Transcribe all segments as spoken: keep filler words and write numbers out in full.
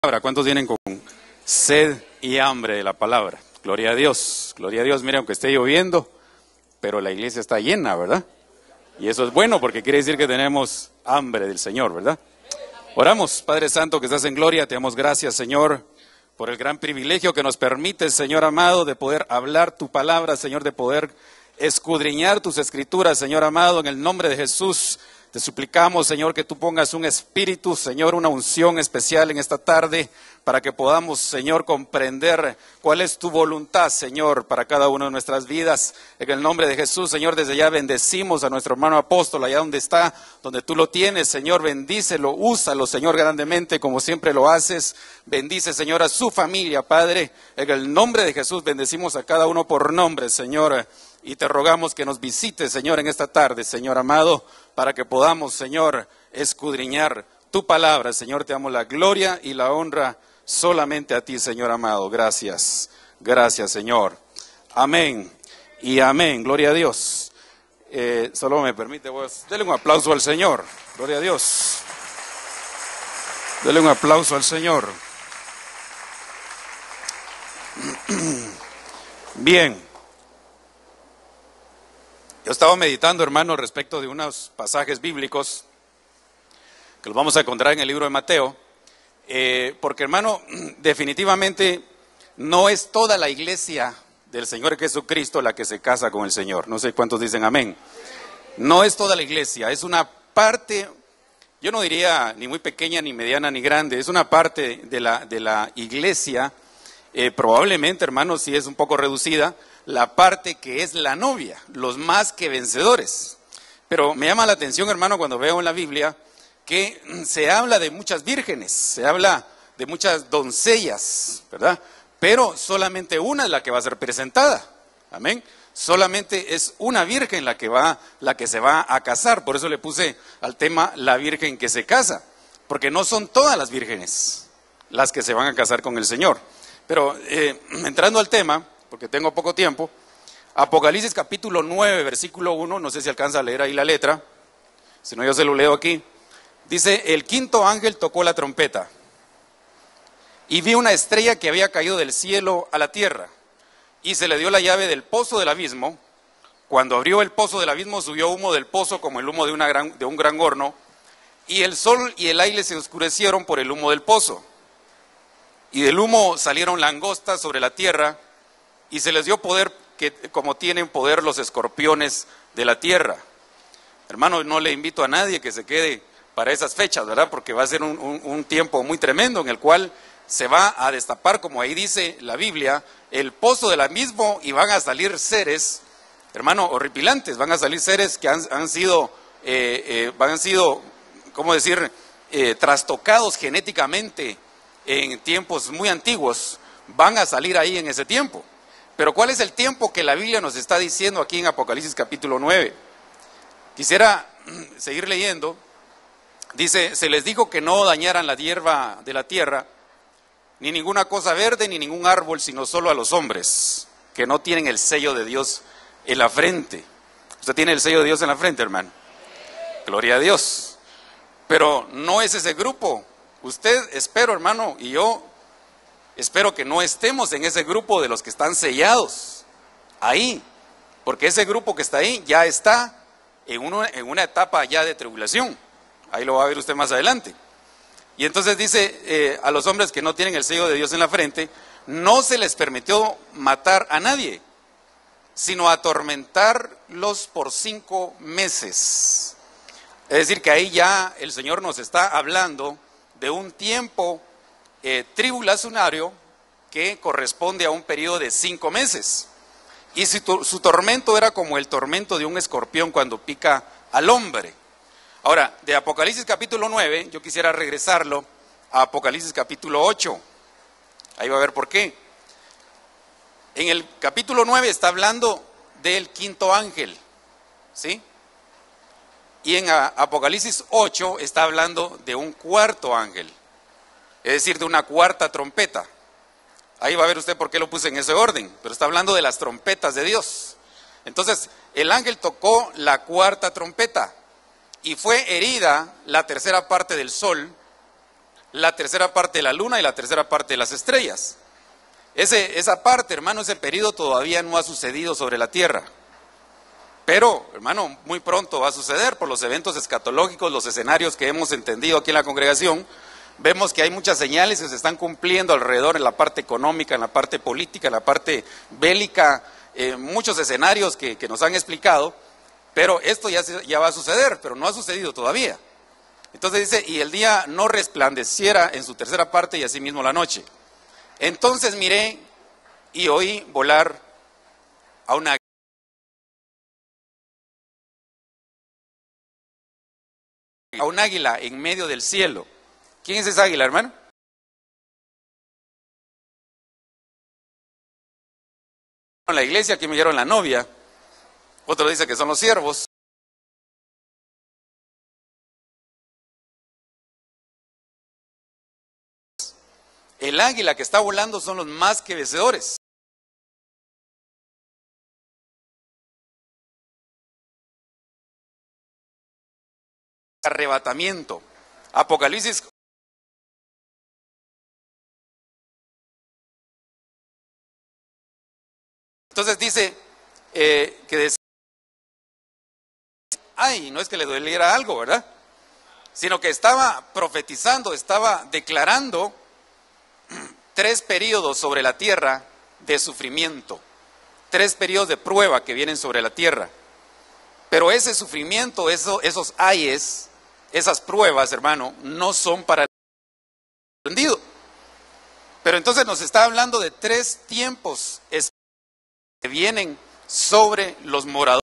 ¿Cuántos vienen con sed y hambre de la palabra? Gloria a Dios, gloria a Dios. Mire, aunque esté lloviendo, pero la iglesia está llena, ¿verdad? Y eso es bueno porque quiere decir que tenemos hambre del Señor, ¿verdad? Oramos. Padre Santo, que estás en gloria, te damos gracias, Señor, por el gran privilegio que nos permite, Señor amado, de poder hablar tu palabra, Señor, de poder escudriñar tus escrituras, Señor amado, en el nombre de Jesús. Te suplicamos, Señor, que tú pongas un espíritu, Señor, una unción especial en esta tarde, para que podamos, Señor, comprender cuál es tu voluntad, Señor, para cada una de nuestras vidas. En el nombre de Jesús, Señor, desde ya bendecimos a nuestro hermano apóstol, allá donde está, donde tú lo tienes, Señor, bendícelo, úsalo, Señor, grandemente, como siempre lo haces. Bendice, Señor, a su familia, Padre. En el nombre de Jesús, bendecimos a cada uno por nombre, Señor. Y te rogamos que nos visites, Señor, en esta tarde, Señor amado, para que podamos, Señor, escudriñar tu palabra. Señor, te damos la gloria y la honra solamente a ti, Señor amado. Gracias, gracias, Señor. Amén y amén. Gloria a Dios. Eh, solo me permite, vos, dele un aplauso al Señor. Gloria a Dios. Dele un aplauso al Señor. Bien. Yo estaba meditando, hermano, respecto de unos pasajes bíblicos que los vamos a encontrar en el libro de Mateo, eh, porque, hermano, definitivamente no es toda la iglesia del Señor Jesucristo la que se casa con el Señor. No sé cuántos dicen amén. No es toda la iglesia, es una parte, yo no diría ni muy pequeña, ni mediana, ni grande, es una parte de la, de la iglesia, eh, probablemente, hermano, si es un poco reducida, la parte que es la novia, los más que vencedores. Pero me llama la atención, hermano, cuando veo en la Biblia que se habla de muchas vírgenes, se habla de muchas doncellas, ¿verdad? Pero solamente una es la que va a ser presentada, amén. Solamente es una virgen la que va, la que se va a casar. Por eso le puse al tema la virgen que se casa, porque no son todas las vírgenes las que se van a casar con el Señor. Pero eh, entrando al tema, porque tengo poco tiempo, Apocalipsis capítulo nueve, versículo uno, no sé si alcanza a leer ahí la letra, si no yo se lo leo aquí. Dice: el quinto ángel tocó la trompeta, y vi una estrella que había caído del cielo a la tierra, y se le dio la llave del pozo del abismo. Cuando abrió el pozo del abismo, subió humo del pozo como el humo de, una gran, de un gran horno, y el sol y el aire se oscurecieron por el humo del pozo. Y del humo salieron langostas sobre la tierra, y se les dio poder que, como tienen poder los escorpiones de la tierra. Hermano, no le invito a nadie que se quede para esas fechas, ¿verdad? Porque va a ser un, un, un tiempo muy tremendo en el cual se va a destapar, como ahí dice la Biblia, el pozo del abismo, y van a salir seres, hermano, horripilantes. Van a salir seres que han, han sido, eh, eh, han sido, ¿cómo decir?, eh, trastocados genéticamente en tiempos muy antiguos. Van a salir ahí en ese tiempo. Pero ¿cuál es el tiempo que la Biblia nos está diciendo aquí en Apocalipsis capítulo nueve? Quisiera seguir leyendo. Dice: se les dijo que no dañaran la hierba de la tierra, ni ninguna cosa verde, ni ningún árbol, sino solo a los hombres, que no tienen el sello de Dios en la frente. ¿Usted tiene el sello de Dios en la frente, hermano? Gloria a Dios. Pero no es ese grupo. Usted, espero, hermano, y yo espero que no estemos en ese grupo de los que están sellados ahí, porque ese grupo que está ahí ya está en, uno, en una etapa ya de tribulación. Ahí lo va a ver usted más adelante. Y entonces dice eh, a los hombres que no tienen el sello de Dios en la frente, no se les permitió matar a nadie, sino atormentarlos por cinco meses. Es decir, que ahí ya el Señor nos está hablando de un tiempo eh, tribulacionario que corresponde a un periodo de cinco meses. Y su, su tormento era como el tormento de un escorpión cuando pica al hombre. Ahora, de Apocalipsis capítulo nueve, yo quisiera regresarlo a Apocalipsis capítulo ocho. Ahí va a ver por qué. En el capítulo nueve está hablando del quinto ángel, ¿sí? Y en Apocalipsis ocho está hablando de un cuarto ángel, es decir, de una cuarta trompeta. Ahí va a ver usted por qué lo puse en ese orden, pero está hablando de las trompetas de Dios. Entonces, el ángel tocó la cuarta trompeta, y fue herida la tercera parte del sol, la tercera parte de la luna y la tercera parte de las estrellas. Ese, esa parte, hermano, ese periodo todavía no ha sucedido sobre la tierra. Pero, hermano, muy pronto va a suceder por los eventos escatológicos, los escenarios que hemos entendido aquí en la congregación. Vemos que hay muchas señales que se están cumpliendo alrededor en la parte económica, en la parte política, en la parte bélica, eh, muchos escenarios que, que nos han explicado, pero esto ya, ya va a suceder, pero no ha sucedido todavía. Entonces dice, y el día no resplandeciera en su tercera parte y asimismo la noche. Entonces miré y oí volar a una a un águila en medio del cielo. ¿Quién es esa águila, hermano? En la iglesia, aquí me dieron la novia. Otro dice que son los siervos. El águila que está volando son los más que vencedores. Arrebatamiento. Apocalipsis. Entonces dice eh, que decía, ay, no es que le doliera algo, ¿verdad? Sino que estaba profetizando, estaba declarando tres periodos sobre la tierra de sufrimiento, tres periodos de prueba que vienen sobre la tierra. Pero ese sufrimiento, eso, esos ayes, esas pruebas, hermano, no son para el entendido. Pero entonces nos está hablando de tres tiempos que vienen sobre los moradores.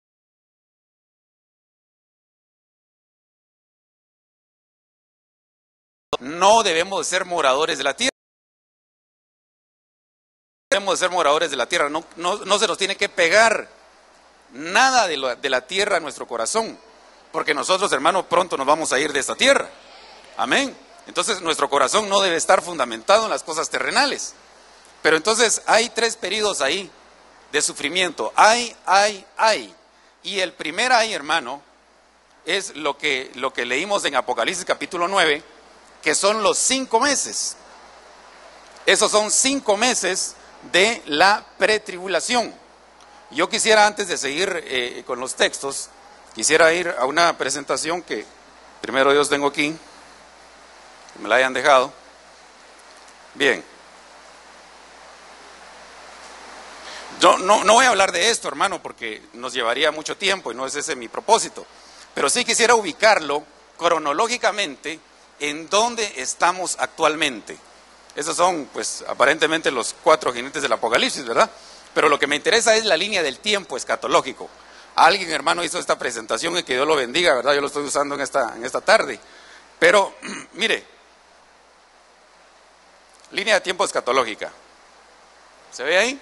No debemos ser moradores de la tierra. Debemos ser moradores de la tierra. No, no, no se nos tiene que pegar nada de, lo, de la tierra a nuestro corazón. Porque nosotros, hermano, pronto nos vamos a ir de esta tierra. Amén. Entonces nuestro corazón no debe estar fundamentado en las cosas terrenales. Pero entonces hay tres periodos ahí de sufrimiento. Hay, hay, hay. Y el primer hay, hermano, es lo que, lo que leímos en Apocalipsis capítulo nueve, que son los cinco meses. Esos son cinco meses de la pretribulación. Yo quisiera, antes de seguir eh, con los textos, quisiera ir a una presentación que primero Dios tengo aquí, que me la hayan dejado. Bien. Yo no, no voy a hablar de esto, hermano, porque nos llevaría mucho tiempo y no es ese mi propósito. Pero sí quisiera ubicarlo cronológicamente en dónde estamos actualmente. Esos son, pues, aparentemente los cuatro jinetes del Apocalipsis, ¿verdad? Pero lo que me interesa es la línea del tiempo escatológico. Alguien, hermano, hizo esta presentación y que Dios lo bendiga, ¿verdad? Yo lo estoy usando en esta, en esta tarde. Pero, mire, línea de tiempo escatológica. ¿Se ve ahí?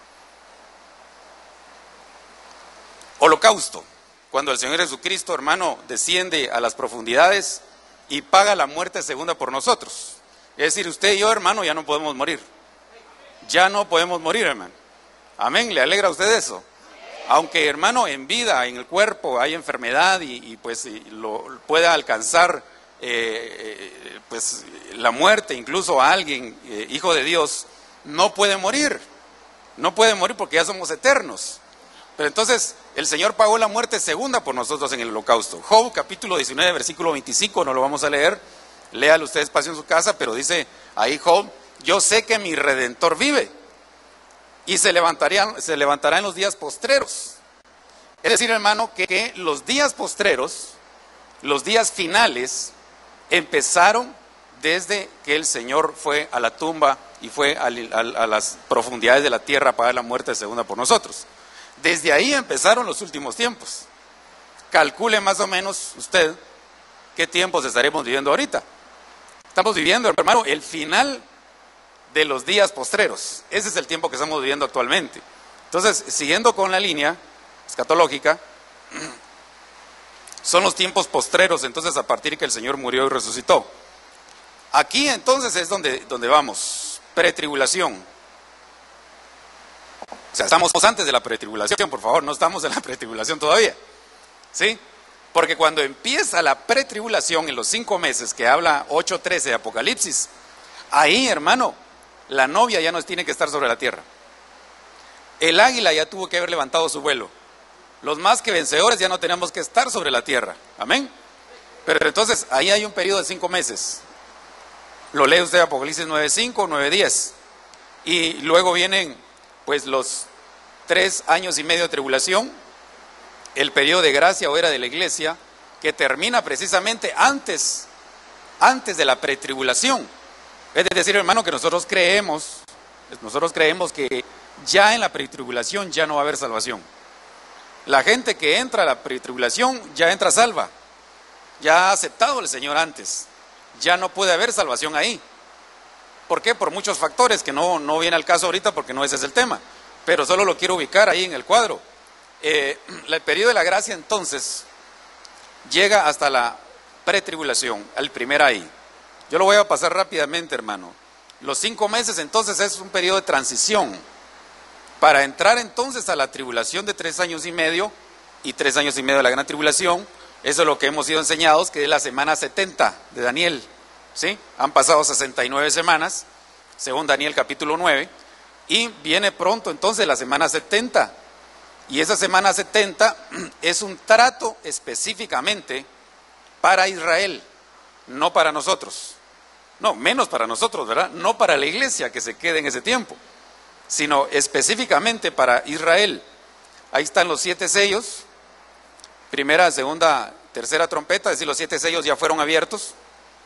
Holocausto. Cuando el Señor Jesucristo, hermano, desciende a las profundidades y paga la muerte segunda por nosotros. Es decir, usted y yo, hermano, ya no podemos morir. Ya no podemos morir, hermano. Amén. ¿Le alegra a usted eso? Aunque, hermano, en vida, en el cuerpo, hay enfermedad y, y pues y lo pueda alcanzar eh, eh, pues la muerte, incluso a alguien, eh, hijo de Dios, no puede morir. No puede morir porque ya somos eternos. Pero entonces, el Señor pagó la muerte segunda por nosotros en el holocausto. Job, capítulo diecinueve, versículo veinticinco, no lo vamos a leer. Léalo usted despacio en su casa, pero dice ahí Job, yo sé que mi Redentor vive y se levantaría, se levantará en los días postreros. Es decir, hermano, que, que los días postreros, los días finales, empezaron desde que el Señor fue a la tumba y fue a, a, a las profundidades de la tierra a pagar la muerte segunda por nosotros. Desde ahí empezaron los últimos tiempos. Calcule más o menos usted qué tiempos estaremos viviendo ahorita. Estamos viviendo, hermano, el final de los días postreros. Ese es el tiempo que estamos viviendo actualmente. Entonces, siguiendo con la línea escatológica, son los tiempos postreros, entonces a partir de que el Señor murió y resucitó. Aquí entonces es donde, donde vamos, pretribulación. O sea, estamos antes de la pretribulación, por favor, no estamos en la pretribulación todavía. ¿Sí? Porque cuando empieza la pretribulación en los cinco meses que habla ocho trece de Apocalipsis, ahí, hermano, la novia ya no tiene que estar sobre la tierra. El águila ya tuvo que haber levantado su vuelo. Los más que vencedores ya no tenemos que estar sobre la tierra. Amén. Pero entonces ahí hay un periodo de cinco meses. Lo lee usted Apocalipsis nueve cinco, nueve diez. Y luego vienen pues los tres años y medio de tribulación, el periodo de gracia o era de la iglesia, que termina precisamente antes, antes de la pretribulación. Es decir, hermano, que nosotros creemos, nosotros creemos que ya en la pretribulación ya no va a haber salvación. La gente que entra a la pretribulación ya entra salva, ya ha aceptado al Señor antes, ya no puede haber salvación ahí. ¿Por qué? Por muchos factores que no, no viene al caso ahorita porque no ese es el tema, pero solo lo quiero ubicar ahí en el cuadro. Eh, el periodo de la gracia entonces llega hasta la pretribulación, al primer ahí. Yo lo voy a pasar rápidamente, hermano. Los cinco meses entonces es un periodo de transición para entrar entonces a la tribulación de tres años y medio y tres años y medio de la gran tribulación. Eso es lo que hemos sido enseñados, que es la semana setenta de Daniel, ¿sí? Han pasado sesenta y nueve semanas, según Daniel capítulo nueve, y viene pronto entonces la semana setenta. Y esa semana setenta es un trato específicamente para Israel, no para nosotros. No, menos para nosotros, ¿verdad? No para la iglesia que se quede en ese tiempo, sino específicamente para Israel. Ahí están los siete sellos, primera, segunda, tercera trompeta, es decir, los siete sellos ya fueron abiertos.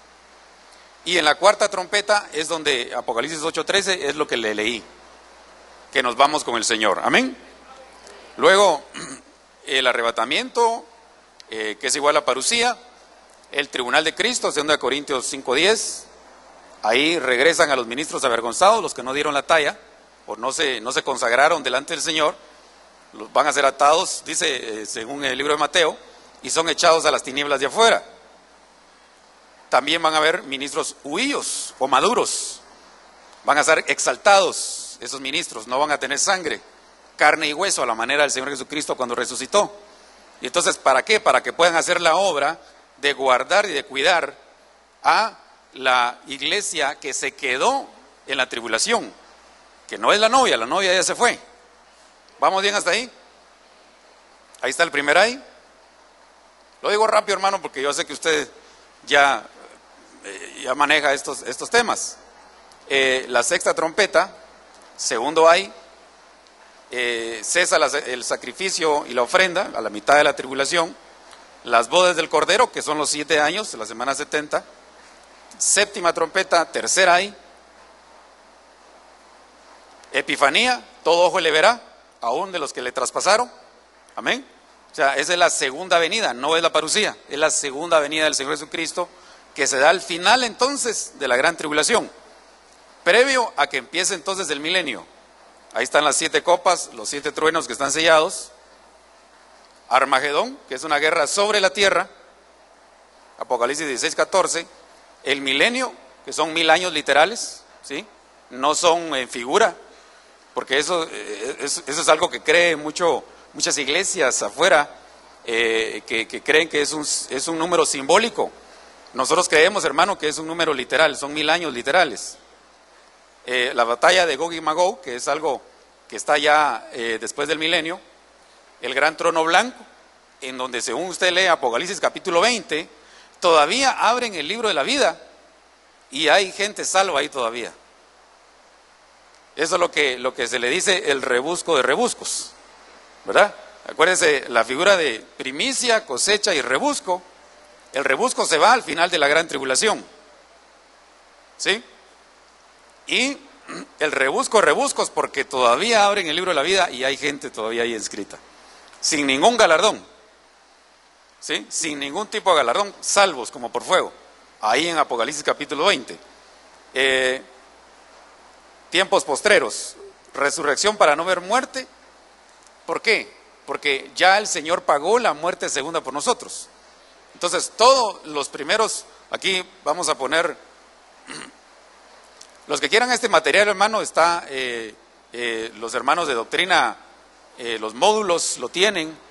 Y en la cuarta trompeta es donde Apocalipsis ocho trece es lo que le leí, que nos vamos con el Señor. Amén. Luego, el arrebatamiento, eh, que es igual a parucía, el tribunal de Cristo, segunda Corintios cinco diez, ahí regresan a los ministros avergonzados, los que no dieron la talla, o no se, no se consagraron delante del Señor, los van a ser atados, dice, eh, según el libro de Mateo, y son echados a las tinieblas de afuera. También van a haber ministros huíos o maduros, van a ser exaltados esos ministros, no van a tener sangre, carne y hueso a la manera del Señor Jesucristo cuando resucitó. Y entonces, ¿para qué? Para que puedan hacer la obra de guardar y de cuidar a la iglesia que se quedó en la tribulación, que no es la novia, la novia ya se fue. ¿Vamos bien hasta ahí? Ahí está el primer ahí. Lo digo rápido, hermano, porque yo sé que usted ya, eh, ya maneja estos, estos temas. Eh, la sexta trompeta, segundo ahí, eh, cesa la, el sacrificio y la ofrenda a la mitad de la tribulación. Las bodas del Cordero, que son los siete años, la semana setenta. Séptima trompeta, tercera ahí. Epifanía, todo ojo le verá, aún de los que le traspasaron. Amén. O sea, esa es la segunda venida, no es la parucía, es la segunda venida del Señor Jesucristo, que se da al final entonces de la gran tribulación, previo a que empiece entonces el milenio. Ahí están las siete copas, los siete truenos que están sellados. Armagedón, que es una guerra sobre la tierra, Apocalipsis dieciséis catorce. El milenio, que son mil años literales, ¿sí? No son en figura, porque eso, eso, eso es algo que creen mucho, muchas iglesias afuera, eh, que, que creen que es un, es un número simbólico. Nosotros creemos, hermano, que es un número literal, son mil años literales. Eh, la batalla de Gog y Magog, que es algo que está ya eh, después del milenio. El gran trono blanco, en donde según usted lee Apocalipsis capítulo veinte, todavía abren el libro de la vida y hay gente salva ahí todavía. Eso es lo que, lo que se le dice el rebusco de rebuscos, ¿verdad? Acuérdense, la figura de primicia, cosecha y rebusco. El rebusco se va al final de la gran tribulación, ¿sí? Y el rebusco, rebuscos, porque todavía abren el libro de la vida y hay gente todavía ahí inscrita, sin ningún galardón, ¿sí? Sin ningún tipo de galardón, salvos como por fuego, ahí en Apocalipsis capítulo veinte. Eh, tiempos postreros, resurrección para no ver muerte. ¿Por qué? Porque ya el Señor pagó la muerte segunda por nosotros. Entonces, todos los primeros, aquí vamos a poner, los que quieran este material, hermano, está, eh, eh, los hermanos de doctrina, eh, los módulos lo tienen,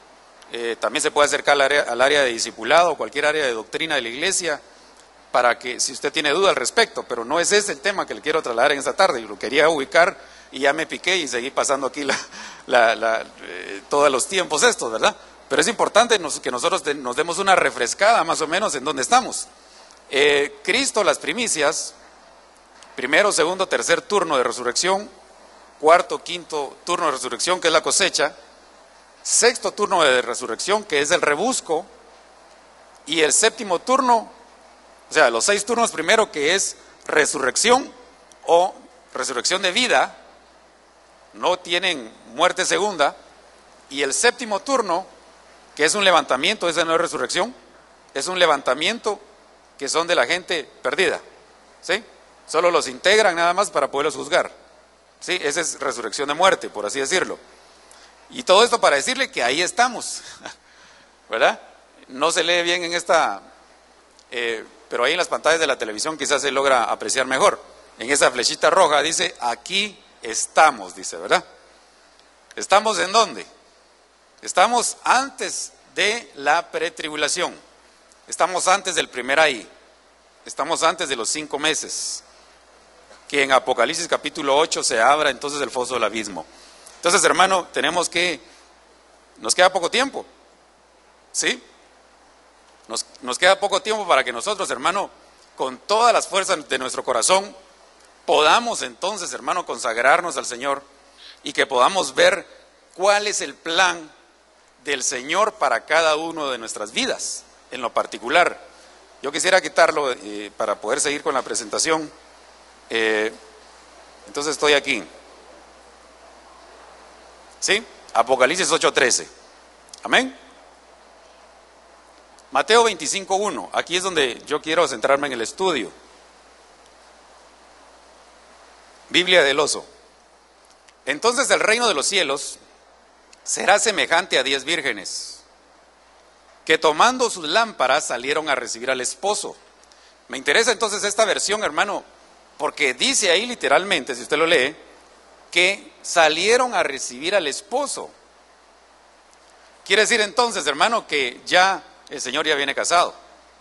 Eh, también se puede acercar al área, al área de discipulado, cualquier área de doctrina de la iglesia, para que, si usted tiene duda al respecto, pero no es ese el tema que le quiero trasladar en esta tarde. Yo lo quería ubicar y ya me piqué y seguí pasando aquí la, la, la, eh, todos los tiempos estos, ¿verdad? Pero es importante nos, que nosotros de, nos demos una refrescada más o menos en donde estamos. Eh, Cristo, las primicias, primero, segundo, tercer turno de resurrección, cuarto, quinto turno de resurrección, que es la cosecha, sexto turno de resurrección, que es el rebusco, y el séptimo turno, o sea, los seis turnos primero, que es resurrección o resurrección de vida, no tienen muerte segunda, y el séptimo turno, que es un levantamiento, esa no es resurrección, es un levantamiento que son de la gente perdida, ¿sí? Solo los integran nada más para poderlos juzgar, ¿sí? Esa es resurrección de muerte, por así decirlo. Y todo esto para decirle que ahí estamos, ¿verdad? No se lee bien en esta, eh, pero ahí en las pantallas de la televisión quizás se logra apreciar mejor. En esa flechita roja dice, aquí estamos, dice, ¿verdad? ¿Estamos en dónde? Estamos antes de la pretribulación, estamos antes del primer ahí, estamos antes de los cinco meses, que en Apocalipsis capítulo ocho se abra entonces el foso del abismo. Entonces, hermano, tenemos que, nos queda poco tiempo, ¿sí? Nos, nos queda poco tiempo para que nosotros, hermano, con todas las fuerzas de nuestro corazón, podamos entonces, hermano, consagrarnos al Señor y que podamos ver cuál es el plan del Señor para cada uno de nuestras vidas, en lo particular. Yo quisiera quitarlo eh, para poder seguir con la presentación. Eh, entonces estoy aquí. ¿Sí? Apocalipsis ocho trece. Amén. Mateo veinticinco uno. Aquí es donde yo quiero centrarme en el estudio. Biblia del oso. Entonces el reino de los cielos será semejante a diez vírgenes, que tomando sus lámparas salieron a recibir al esposo. Me interesa entonces esta versión, hermano, porque dice ahí literalmente, si usted lo lee, que salieron a recibir al esposo. Quiere decir entonces, hermano, que ya el Señor ya viene casado.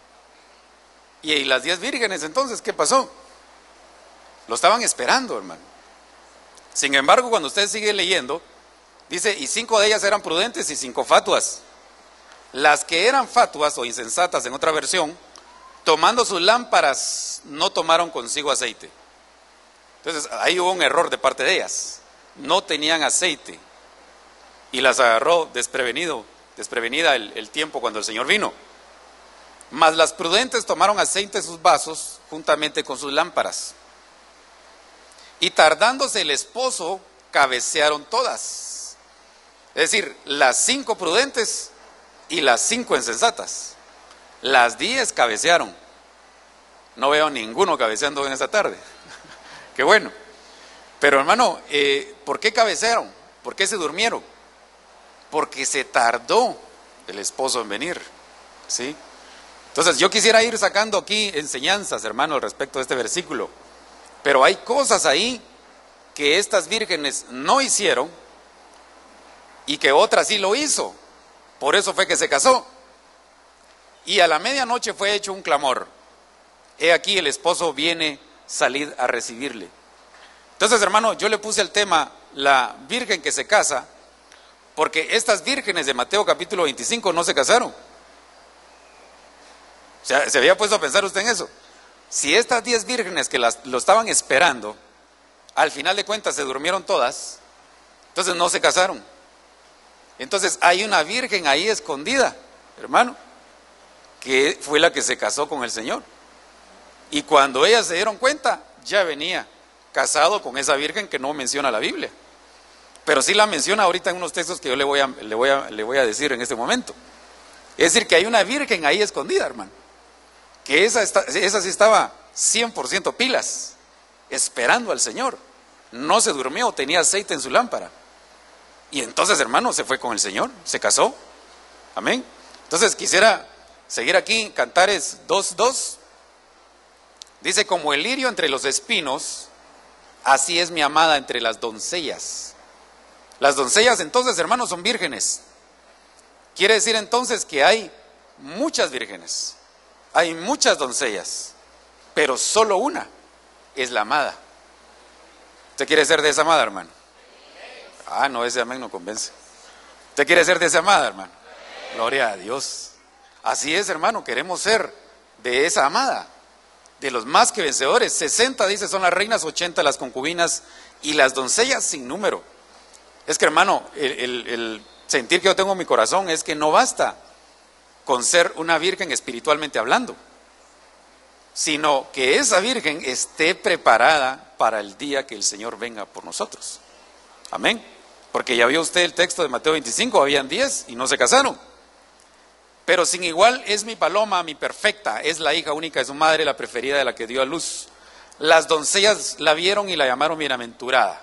Y las diez vírgenes, entonces, ¿qué pasó? Lo estaban esperando, hermano. Sin embargo, cuando usted sigue leyendo, dice, y cinco de ellas eran prudentes y cinco fatuas. Las que eran fatuas o insensatas en otra versión, tomando sus lámparas, no tomaron consigo aceite. Entonces, ahí hubo un error de parte de ellas. No tenían aceite. Y las agarró desprevenido, desprevenida el, el tiempo cuando el Señor vino. Mas las prudentes tomaron aceite en sus vasos, juntamente con sus lámparas. Y tardándose el esposo, cabecearon todas. Es decir, las cinco prudentes y las cinco insensatas. Las diez cabecearon. No veo ninguno cabeceando en esta tarde. Qué bueno. Pero hermano, eh, ¿por qué cabecearon? ¿Por qué se durmieron? Porque se tardó el esposo en venir, ¿sí? Entonces yo quisiera ir sacando aquí enseñanzas, hermano, respecto a este versículo. Pero hay cosas ahí que estas vírgenes no hicieron y que otra sí lo hizo. Por eso fue que se casó. Y a la medianoche fue hecho un clamor. He aquí el esposo viene, salid a recibirle. Entonces, hermano, yo le puse el tema, la virgen que se casa, porque estas vírgenes de Mateo capítulo veinticinco no se casaron. O sea, ¿se había puesto a pensar usted en eso? Si estas diez vírgenes que las, lo estaban esperando, al final de cuentas se durmieron todas, entonces no se casaron. Entonces hay una virgen ahí escondida, hermano, que fue la que se casó con el Señor. Y cuando ellas se dieron cuenta, ya venía casado con esa virgen que no menciona la Biblia. Pero sí la menciona ahorita en unos textos que yo le voy a, le voy a, le voy a decir en este momento. Es decir, que hay una virgen ahí escondida, hermano. Que esa, está, esa sí estaba cien por ciento pilas, esperando al Señor. No se durmió, tenía aceite en su lámpara. Y entonces, hermano, se fue con el Señor, se casó. Amén. Entonces quisiera seguir aquí, Cantares dos dos. Dice, como el lirio entre los espinos, así es mi amada entre las doncellas. Las doncellas entonces, hermanos, son vírgenes Quiere decir entonces que hay muchas vírgenes, hay muchas doncellas, pero solo una es la amada. ¿Usted quiere ser de esa amada, hermano? Ah, no, ese amén no convence. ¿Usted quiere ser de esa amada, hermano? Gloria a Dios. Así es, hermano, queremos ser de esa amada, de los más que vencedores. sesenta, dice, son las reinas, ochenta las concubinas y las doncellas sin número. Es que, hermano, el, el, el sentir que yo tengo en mi corazón es que no basta con ser una virgen espiritualmente hablando, sino que esa virgen esté preparada para el día que el Señor venga por nosotros. Amén. Porque ya vio usted el texto de Mateo veinticinco, habían diez y no se casaron. Pero sin igual es mi paloma, mi perfecta, es la hija única de su madre, la preferida de la que dio a luz. Las doncellas la vieron y la llamaron bienaventurada.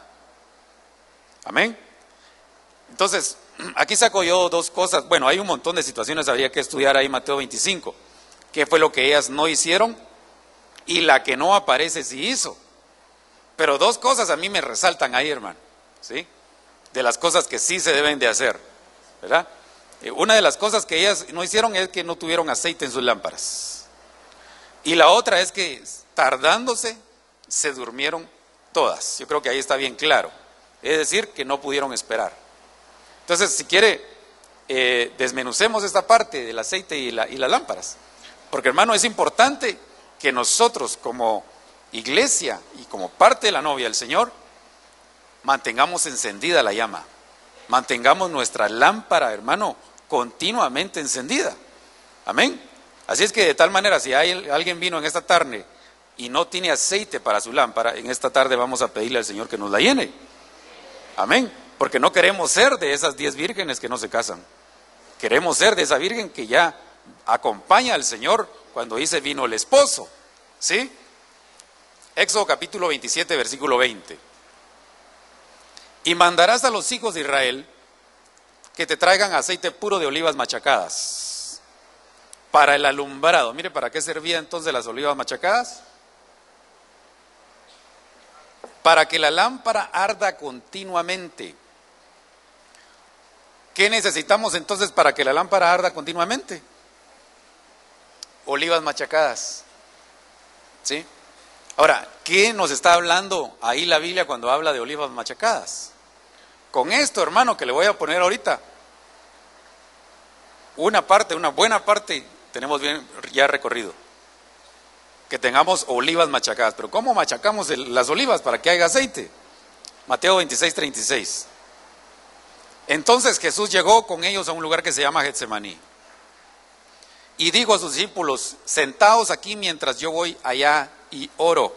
Amén. Entonces, aquí saco yo dos cosas. Bueno, hay un montón de situaciones, habría que estudiar ahí Mateo veinticinco. ¿Qué fue lo que ellas no hicieron? Y la que no aparece sí hizo. Pero dos cosas a mí me resaltan ahí, hermano, ¿sí? De las cosas que sí se deben de hacer, ¿verdad? Una de las cosas que ellas no hicieron es que no tuvieron aceite en sus lámparas. Y la otra es que tardándose se durmieron todas. Yo creo que ahí está bien claro. Es decir, que no pudieron esperar. Entonces, si quiere, eh, desmenucemos esta parte del aceite y, la, y las lámparas. Porque, hermano, es importante que nosotros como iglesia y como parte de la novia del Señor mantengamos encendida la llama. Mantengamos nuestra lámpara, hermano, continuamente encendida. Amén. Así es que de tal manera, si hay, alguien vino en esta tarde y no tiene aceite para su lámpara, en esta tarde vamos a pedirle al Señor que nos la llene. Amén. Porque no queremos ser de esas diez vírgenes que no se casan. Queremos ser de esa virgen que ya acompaña al Señor cuando dice vino el esposo. ¿Sí? Éxodo capítulo veintisiete, versículo veinte. Y mandarás a los hijos de Israel que te traigan aceite puro de olivas machacadas para el alumbrado. Mire, ¿para qué servía entonces las olivas machacadas? Para que la lámpara arda continuamente. ¿Qué necesitamos entonces para que la lámpara arda continuamente? Olivas machacadas. ¿Sí? Ahora, ¿qué nos está hablando ahí la Biblia cuando habla de olivas machacadas? Con esto, hermano, que le voy a poner ahorita, una parte, una buena parte, tenemos bien ya recorrido. Que tengamos olivas machacadas. Pero ¿cómo machacamos el, las olivas para que haya aceite? Mateo veintiséis, treinta y seis. Entonces Jesús llegó con ellos a un lugar que se llama Getsemaní. Y dijo a sus discípulos, sentaos aquí mientras yo voy allá y oro.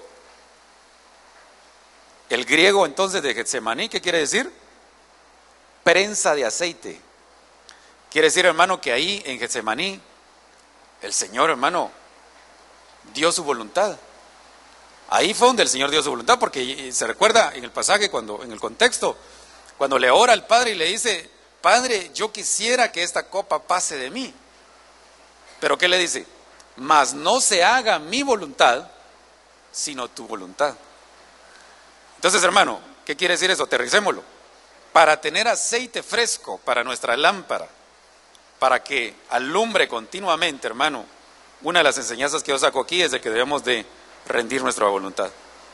El griego entonces de Getsemaní, ¿qué quiere decir? Prensa de aceite. Quiere decir, hermano, que ahí en Getsemaní, el Señor, hermano, dio su voluntad. Ahí fue donde el Señor dio su voluntad, porque se recuerda en el pasaje, cuando en el contexto, cuando le ora al Padre y le dice, Padre, yo quisiera que esta copa pase de mí. Pero ¿qué le dice? Mas no se haga mi voluntad, sino tu voluntad. Entonces, hermano, ¿qué quiere decir eso? Aterricémoslo. Para tener aceite fresco para nuestra lámpara, para que alumbre continuamente, hermano, una de las enseñanzas que yo saco aquí es de que debemos de rendir nuestra voluntad.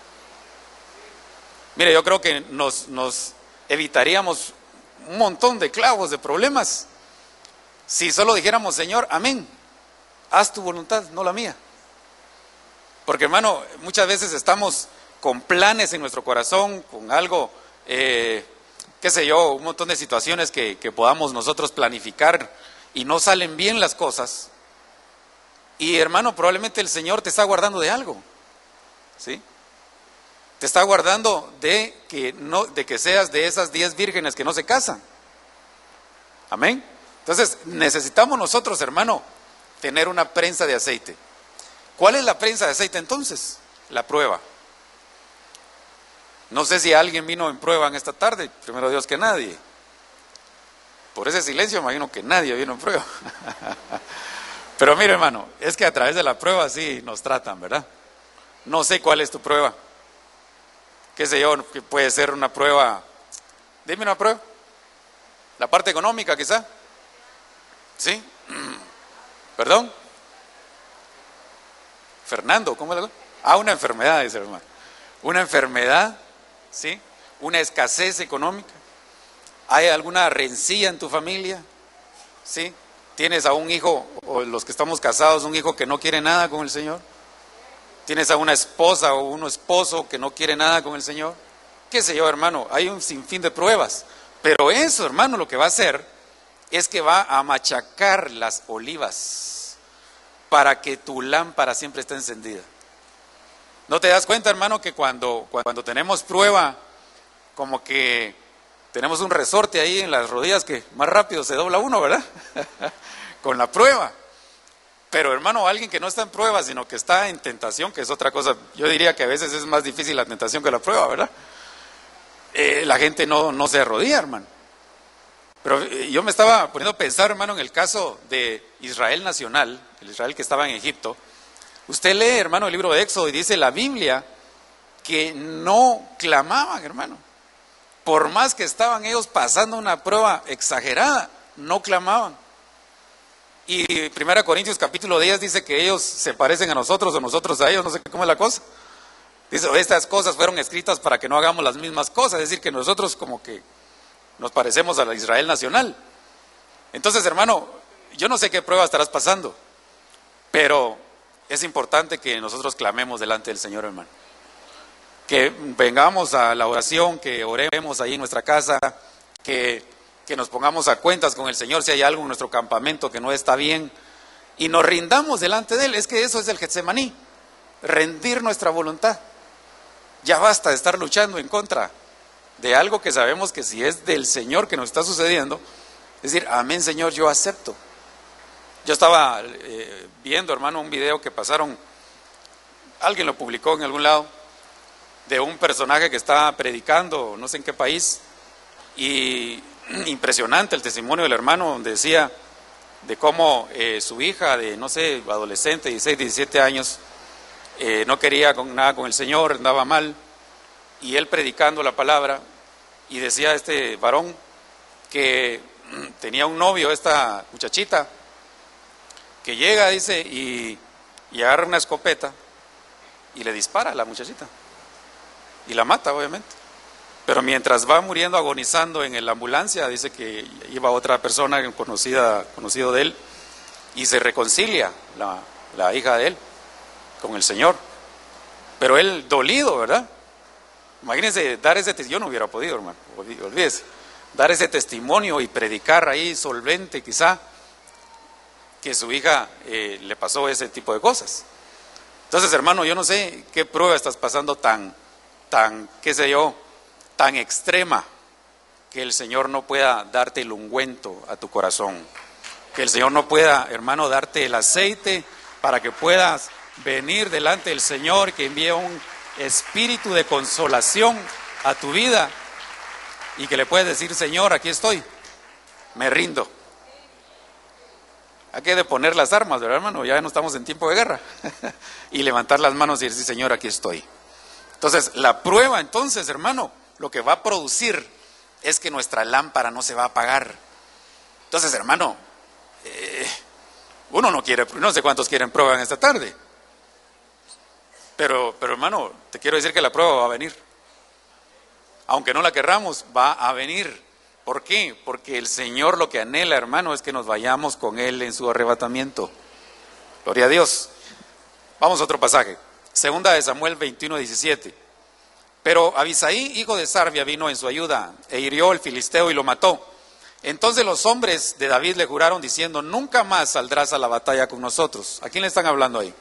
Mire, yo creo que nos, nos evitaríamos un montón de clavos, de problemas, si solo dijéramos, Señor, amén, haz tu voluntad, no la mía. Porque, hermano, muchas veces estamos con planes en nuestro corazón, con algo, eh, qué sé yo, un montón de situaciones que, que podamos nosotros planificar y no salen bien las cosas. Y, hermano, probablemente el Señor te está guardando de algo, ¿sí? Te está guardando de que, no, de que seas de esas diez vírgenes que no se casan. Amén. Entonces, necesitamos nosotros, hermano, tener una prensa de aceite. ¿Cuál es la prensa de aceite entonces? La prueba. No sé si alguien vino en prueba en esta tarde, primero Dios que nadie. Por ese silencio imagino que nadie vino en prueba. Pero mire, hermano, es que a través de la prueba sí nos tratan, ¿verdad? No sé cuál es tu prueba. Qué sé yo, que puede ser una prueba. Dime una prueba. La parte económica quizá. ¿Sí? ¿Perdón? Fernando, ¿cómo le? Ah, una enfermedad, dice el hermano. Una enfermedad, ¿sí? Una escasez económica. ¿Hay alguna rencilla en tu familia? ¿Sí? ¿Tienes a un hijo, o los que estamos casados, un hijo que no quiere nada con el Señor? ¿Tienes a una esposa o un esposo que no quiere nada con el Señor? ¿Qué sé yo, hermano? Hay un sinfín de pruebas. Pero eso, hermano, lo que va a hacer es que va a machacar las olivas para que tu lámpara siempre esté encendida. ¿No te das cuenta, hermano, que cuando, cuando tenemos prueba, como que tenemos un resorte ahí en las rodillas que más rápido se dobla uno, ¿verdad? Con la prueba. Pero, hermano, alguien que no está en prueba, sino que está en tentación, que es otra cosa, yo diría que a veces es más difícil la tentación que la prueba, ¿verdad? Eh, la gente no, no se arrodilla, hermano. Pero eh, yo me estaba poniendo a pensar, hermano, en el caso de Israel nacional, el Israel que estaba en Egipto. Usted lee, hermano, el libro de Éxodo y dice la Biblia que no clamaban, hermano. Por más que estaban ellos pasando una prueba exagerada, no clamaban. Y primera Corintios capítulo diez dice que ellos se parecen a nosotros o nosotros a ellos, no sé cómo es la cosa. Dice, estas cosas fueron escritas para que no hagamos las mismas cosas, es decir, que nosotros como que nos parecemos a la Israel nacional. Entonces, hermano, yo no sé qué prueba estarás pasando, pero es importante que nosotros clamemos delante del Señor, hermano. Que vengamos a la oración, que oremos ahí en nuestra casa, que, que nos pongamos a cuentas con el Señor si hay algo en nuestro campamento que no está bien, y nos rindamos delante de Él. Es que eso es el Getsemaní, rendir nuestra voluntad. Ya basta de estar luchando en contra de algo que sabemos que si es del Señor que nos está sucediendo, es decir, amén, Señor, yo acepto. Yo estaba eh, viendo, hermano, un video que pasaron, alguien lo publicó en algún lado, de un personaje que estaba predicando, no sé en qué país, y impresionante el testimonio del hermano, donde decía de cómo eh, su hija de, no sé, adolescente, dieciséis, diecisiete años, eh, no quería con, nada con el Señor, andaba mal, y él predicando la palabra, y decía este varón que tenía un novio, esta muchachita, que llega, dice, y, y agarra una escopeta, y le dispara a la muchachita, y la mata, obviamente. Pero mientras va muriendo, agonizando en la ambulancia, dice que iba otra persona conocida, conocido de él, y se reconcilia la, la hija de él con el Señor. Pero él dolido, ¿verdad? Imagínense dar ese testimonio, yo no hubiera podido, hermano, olvídese, dar ese testimonio y predicar ahí solvente, quizá, que su hija eh, le pasó ese tipo de cosas. Entonces, hermano, yo no sé qué prueba estás pasando tan, tan, qué sé yo, tan extrema, que el Señor no pueda darte el ungüento a tu corazón, que el Señor no pueda, hermano, darte el aceite para que puedas venir delante del Señor, que envíe un espíritu de consolación a tu vida y que le puedes decir, Señor, aquí estoy, me rindo. Hay que deponer las armas, ¿verdad, hermano? Ya no estamos en tiempo de guerra. Y levantar las manos y decir, Señor, aquí estoy. Entonces, la prueba, entonces, hermano, lo que va a producir es que nuestra lámpara no se va a apagar. Entonces, hermano, eh, uno no quiere, no sé cuántos quieren prueba en esta tarde. Pero, pero, hermano, te quiero decir que la prueba va a venir. Aunque no la querramos, va a venir. ¿Por qué? Porque el Señor lo que anhela, hermano, es que nos vayamos con Él en su arrebatamiento. Gloria a Dios. Vamos a otro pasaje. Segunda de Samuel veintiuno, diecisiete. Pero Abisaí, hijo de Sarbia, vino en su ayuda e hirió al filisteo y lo mató. Entonces los hombres de David le juraron diciendo, nunca más saldrás a la batalla con nosotros. ¿A quién le están hablando ahí?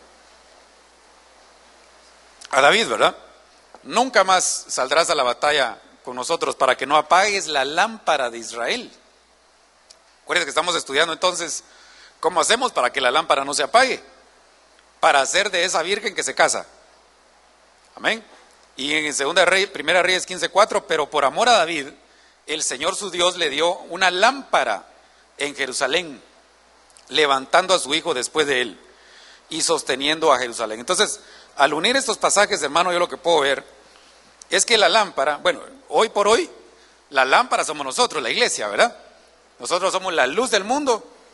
A David, ¿verdad? Nunca más saldrás a la batalla con nosotros para que no apagues la lámpara de Israel. Acuérdense que estamos estudiando entonces cómo hacemos para que la lámpara no se apague, para hacer de esa virgen que se casa. Amén. Y en segunda Rey, Primera Reyes quince cuatro, pero por amor a David, el Señor su Dios le dio una lámpara en Jerusalén, levantando a su hijo después de él y sosteniendo a Jerusalén. Entonces, al unir estos pasajes, hermano, yo lo que puedo ver es que la lámpara, bueno, hoy por hoy, la lámpara somos nosotros, la iglesia, ¿verdad? Nosotros somos la luz del mundo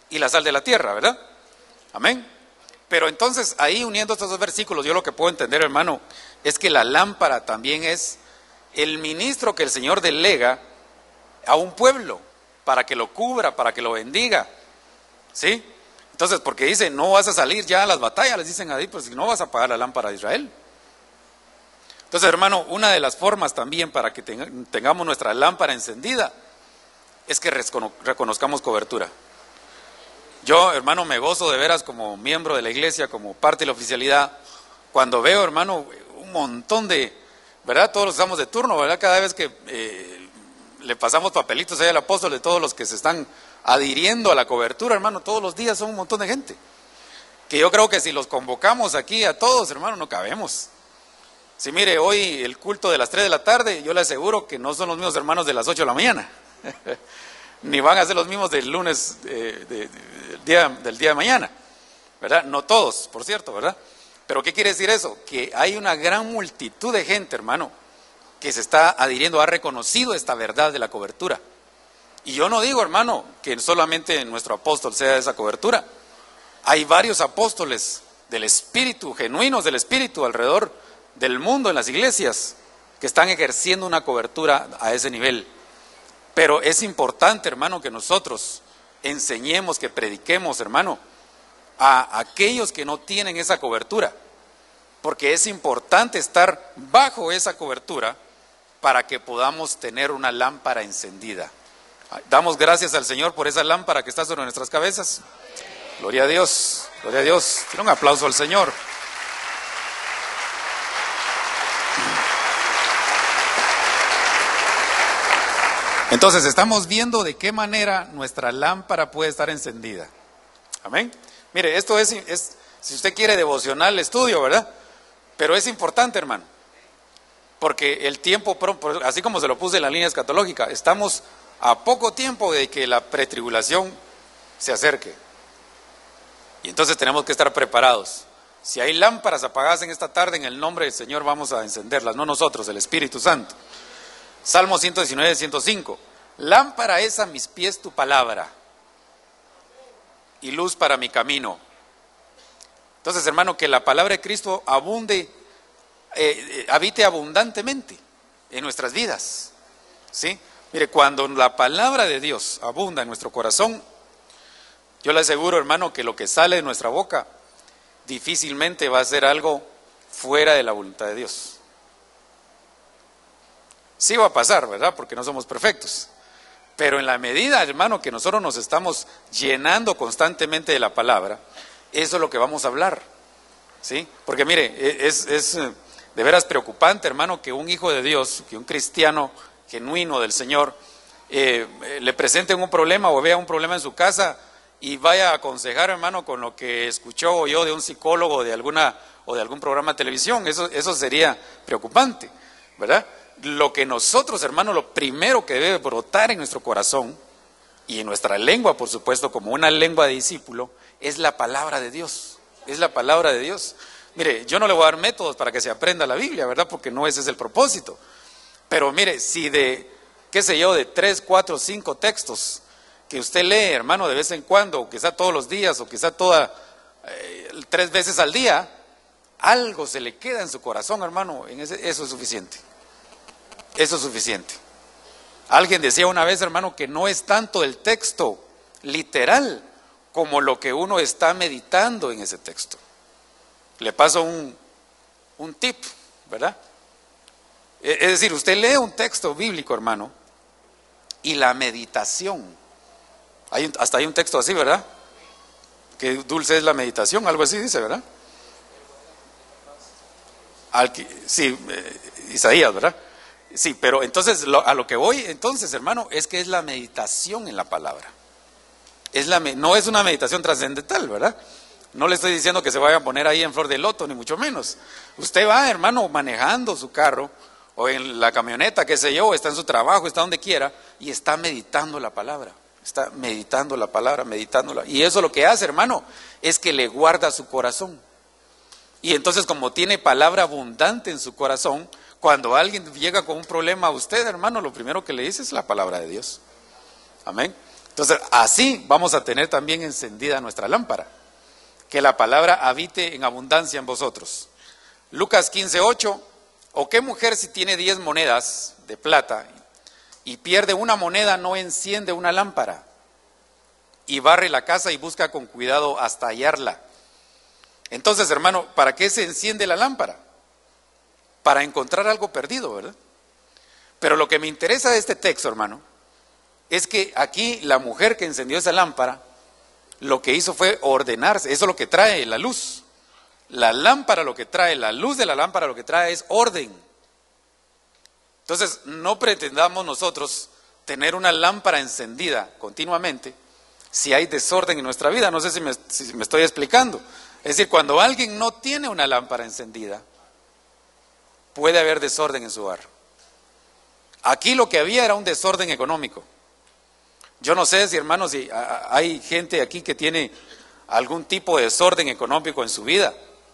y la sal de la tierra, ¿verdad? Amén. Pero entonces, ahí uniendo estos dos versículos, yo lo que puedo entender, hermano, es que la lámpara también es el ministro que el Señor delega a un pueblo para que lo cubra, para que lo bendiga, ¿sí? Entonces, porque dice, no vas a salir ya a las batallas, les dicen ahí, pues si no vas a apagar la lámpara de Israel. Entonces, hermano, una de las formas también para que tengamos nuestra lámpara encendida es que reconozcamos cobertura. Yo, hermano, me gozo de veras como miembro de la iglesia, como parte de la oficialidad, cuando veo, hermano, un montón de, ¿verdad? Todos los estamos de turno, ¿verdad? Cada vez que eh, le pasamos papelitos ahí al apóstol de todos los que se están adhiriendo a la cobertura, hermano, todos los días son un montón de gente. Que yo creo que si los convocamos aquí a todos, hermano, no cabemos. Si mire, hoy el culto de las tres de la tarde, yo le aseguro que no son los mismos hermanos de las ocho de la mañana. Ni van a ser los mismos del lunes eh, de, de, del, día, del día de mañana, ¿verdad? No todos, por cierto, ¿verdad? Pero ¿qué quiere decir eso? Que hay una gran multitud de gente, hermano, que se está adhiriendo, ha reconocido esta verdad de la cobertura. Y yo no digo, hermano, que solamente nuestro apóstol sea esa cobertura. Hay varios apóstoles del Espíritu, genuinos del Espíritu, alrededor del mundo, en las iglesias, que están ejerciendo una cobertura a ese nivel. Pero es importante, hermano, que nosotros enseñemos, que prediquemos, hermano, a aquellos que no tienen esa cobertura, porque es importante estar bajo esa cobertura para que podamos tener una lámpara encendida. Damos gracias al Señor por esa lámpara que está sobre nuestras cabezas. Gloria a Dios, gloria a Dios. Quiero un aplauso al Señor. Entonces, estamos viendo de qué manera nuestra lámpara puede estar encendida. Amén. Mire, esto es, es, si usted quiere devocional, estudio, ¿verdad? Pero es importante, hermano, porque el tiempo, así como se lo puse en la línea escatológica, estamos a poco tiempo de que la pretribulación se acerque. Y entonces tenemos que estar preparados. Si hay lámparas apagadas en esta tarde, en el nombre del Señor vamos a encenderlas, no nosotros, el Espíritu Santo. Salmo ciento diecinueve, ciento cinco. Lámpara es a mis pies tu palabra y luz para mi camino. Entonces, hermano, que la palabra de Cristo abunde, eh, eh, habite abundantemente en nuestras vidas, ¿sí? Mire, cuando la palabra de Dios abunda en nuestro corazón, yo le aseguro, hermano, que lo que sale de nuestra boca difícilmente va a ser algo fuera de la voluntad de Dios. Sí va a pasar, ¿verdad? Porque no somos perfectos. Pero en la medida, hermano, que nosotros nos estamos llenando constantemente de la palabra, eso es lo que vamos a hablar, ¿sí? Porque mire, es, es de veras preocupante, hermano, que un hijo de Dios, que un cristiano genuino del Señor, eh, le presenten un problema o vea un problema en su casa y vaya a aconsejar, hermano, con lo que escuchó o oyó de un psicólogo o de, alguna, o de algún programa de televisión. Eso, eso sería preocupante, ¿verdad? Lo que nosotros, hermano, lo primero que debe brotar en nuestro corazón y en nuestra lengua, por supuesto, como una lengua de discípulo, es la palabra de Dios, es la palabra de Dios. Mire, yo no le voy a dar métodos para que se aprenda la Biblia, ¿verdad? Porque no ese es el propósito. Pero mire, si de, qué sé yo, de tres, cuatro, cinco textos que usted lee, hermano, de vez en cuando, o quizá todos los días, o quizá toda, eh, tres veces al día, algo se le queda en su corazón, hermano, en ese, eso es suficiente. Eso es suficiente. Alguien decía una vez, hermano, que no es tanto el texto literal como lo que uno está meditando en ese texto. Le paso un, un tip, ¿verdad? Es decir, usted lee un texto bíblico, hermano, y la meditación, hay un, hasta hay un texto así, ¿verdad? Que dulce es la meditación, algo así dice, ¿verdad? Al, sí, eh, Isaías, ¿verdad? Sí, pero entonces lo, a lo que voy, entonces, hermano, es que es la meditación en la palabra. Es la, no es una meditación trascendental, ¿verdad? No le estoy diciendo que se vaya a poner ahí en flor de loto, ni mucho menos. Usted va, hermano, manejando su carro, o en la camioneta, qué sé yo, está en su trabajo, está donde quiera, y está meditando la palabra. Está meditando la palabra, meditándola. Y eso lo que hace, hermano, es que le guarda su corazón. Y entonces, como tiene palabra abundante en su corazón, cuando alguien llega con un problema a usted, hermano, lo primero que le dice es la palabra de Dios. Amén. Entonces, así vamos a tener también encendida nuestra lámpara. Que la palabra habite en abundancia en vosotros. Lucas quince, ocho. ¿O qué mujer si tiene diez monedas de plata y pierde una moneda no enciende una lámpara y barre la casa y busca con cuidado hasta hallarla? Entonces, hermano, ¿para qué se enciende la lámpara? Para encontrar algo perdido, ¿verdad? Pero lo que me interesa de este texto, hermano, es que aquí la mujer que encendió esa lámpara, lo que hizo fue ordenarse. Eso es lo que trae la luz. La lámpara lo que trae, la luz de la lámpara lo que trae es orden. Entonces, no pretendamos nosotros tener una lámpara encendida continuamente si hay desorden en nuestra vida. No sé si me, si me estoy explicando. Es decir, cuando alguien no tiene una lámpara encendida, puede haber desorden en su hogar. Aquí lo que había era un desorden económico. Yo no sé si, hermanos, si hay gente aquí que tiene algún tipo de desorden económico en su vida.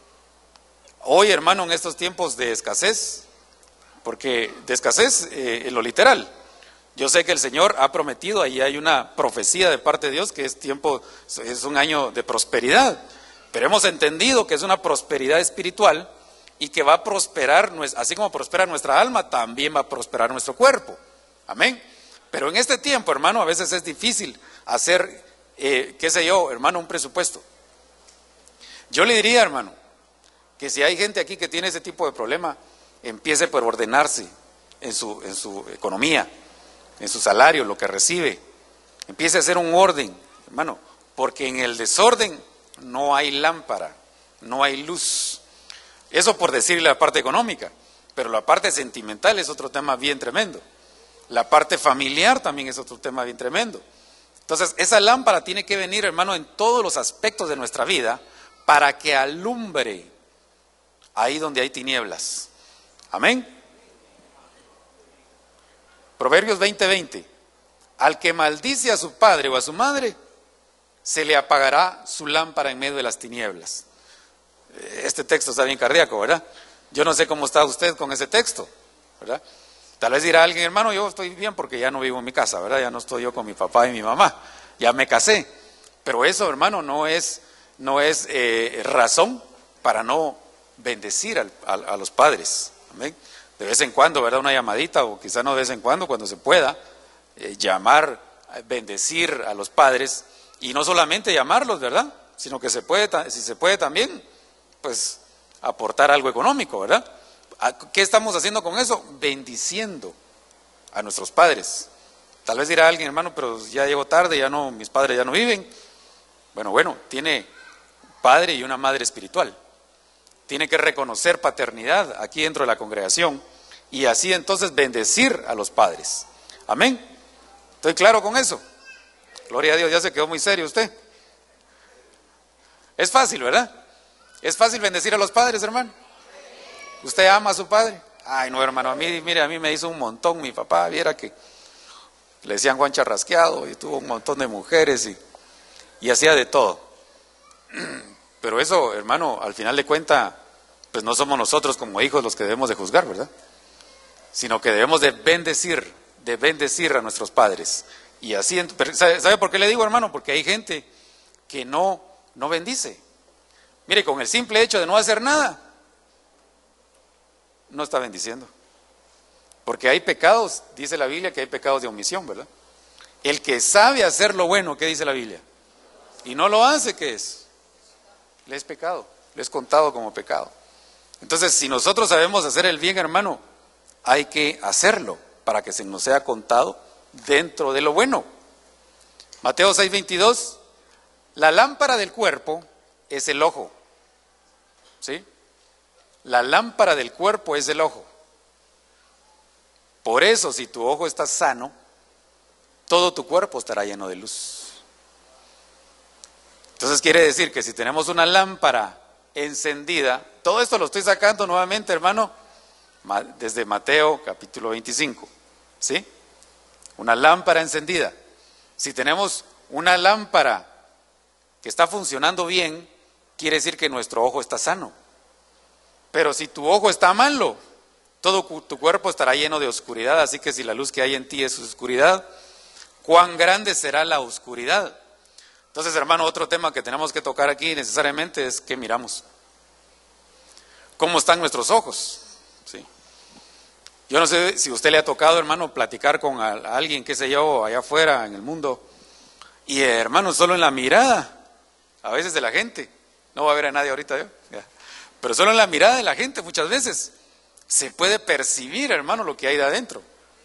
Hoy, hermano, en estos tiempos de escasez, porque de escasez eh, en lo literal, yo sé que el Señor ha prometido, ahí hay una profecía de parte de Dios, que es tiempo, es un año de prosperidad, pero hemos entendido que es una prosperidad espiritual y que va a prosperar, así como prospera nuestra alma, también va a prosperar nuestro cuerpo. Amén. Pero en este tiempo, hermano, a veces es difícil hacer, eh, qué sé yo, hermano, un presupuesto. Yo le diría, hermano, que si hay gente aquí que tiene ese tipo de problema, empiece por ordenarse en su, en su economía, en su salario, lo que recibe. Empiece a hacer un orden, hermano, porque en el desorden no hay lámpara, no hay luz. Eso por decirle la parte económica, pero la parte sentimental es otro tema bien tremendo. La parte familiar también es otro tema bien tremendo. Entonces, esa lámpara tiene que venir, hermano, en todos los aspectos de nuestra vida para que alumbre ahí donde hay tinieblas. Amén. Proverbios veinte, veinte. Al que maldice a su padre o a su madre, se le apagará su lámpara en medio de las tinieblas. Este texto está bien cardíaco, ¿verdad? Yo no sé cómo está usted con ese texto, ¿verdad? Tal vez dirá alguien, hermano, yo estoy bien porque ya no vivo en mi casa, ¿verdad? Ya no estoy yo con mi papá y mi mamá, ya me casé. Pero eso, hermano, no es, no es eh, razón para no bendecir al, a, a los padres. Amén. De vez en cuando, ¿verdad? Una llamadita, o quizá no de vez en cuando, cuando se pueda, eh, llamar, bendecir a los padres, y no solamente llamarlos, ¿verdad? Sino que se puede, si se puede también, pues aportar algo económico, ¿verdad? ¿Qué estamos haciendo con eso? Bendiciendo a nuestros padres. Tal vez dirá alguien, hermano, pero ya llego tarde, ya no, mis padres ya no viven. Bueno, bueno, tiene padre y una madre espiritual. Tiene que reconocer paternidad aquí dentro de la congregación y así entonces bendecir a los padres. Amén. ¿Estoy claro con eso? Gloria a Dios, ya se quedó muy serio usted. Es fácil, ¿verdad? Es fácil bendecir a los padres, hermano. ¿Usted ama a su padre? Ay, no, hermano, a mí, mire, a mí me hizo un montón mi papá, viera que le decían Juan Charrasqueado y tuvo un montón de mujeres y, y hacía de todo. Pero eso, hermano, al final de cuentas, pues no somos nosotros como hijos los que debemos de juzgar, ¿verdad? Sino que debemos de bendecir, de bendecir a nuestros padres. Y así, ¿sabe por qué le digo, hermano? Porque hay gente que no, no bendice. Mire, con el simple hecho de no hacer nada, no está bendiciendo. Porque hay pecados, dice la Biblia que hay pecados de omisión, ¿verdad? El que sabe hacer lo bueno, ¿qué dice la Biblia? Y no lo hace, ¿qué es? Le es pecado, le es contado como pecado. Entonces, si nosotros sabemos hacer el bien, hermano, hay que hacerlo para que se nos sea contado dentro de lo bueno. Mateo seis, veintidós, la lámpara del cuerpo es el ojo, ¿sí? La lámpara del cuerpo es el ojo. Por eso, si tu ojo está sano, todo tu cuerpo estará lleno de luz. Entonces quiere decir que si tenemos una lámpara encendida, todo esto lo estoy sacando nuevamente, hermano, desde Mateo capítulo veinticinco, ¿sí? Una lámpara encendida. Si tenemos una lámpara que está funcionando bien, quiere decir que nuestro ojo está sano. Pero si tu ojo está malo, todo tu cuerpo estará lleno de oscuridad, así que si la luz que hay en ti es oscuridad, cuán grande será la oscuridad. Entonces, hermano, otro tema que tenemos que tocar aquí necesariamente es qué miramos. ¿Cómo están nuestros ojos? Sí. Yo no sé si a usted le ha tocado, hermano, platicar con a, a alguien, qué sé yo, allá afuera en el mundo. Y eh, hermano, solo en la mirada, a veces de la gente, no va a ver a nadie ahorita yo, ya. Pero solo en la mirada de la gente muchas veces se puede percibir, hermano, lo que hay de adentro.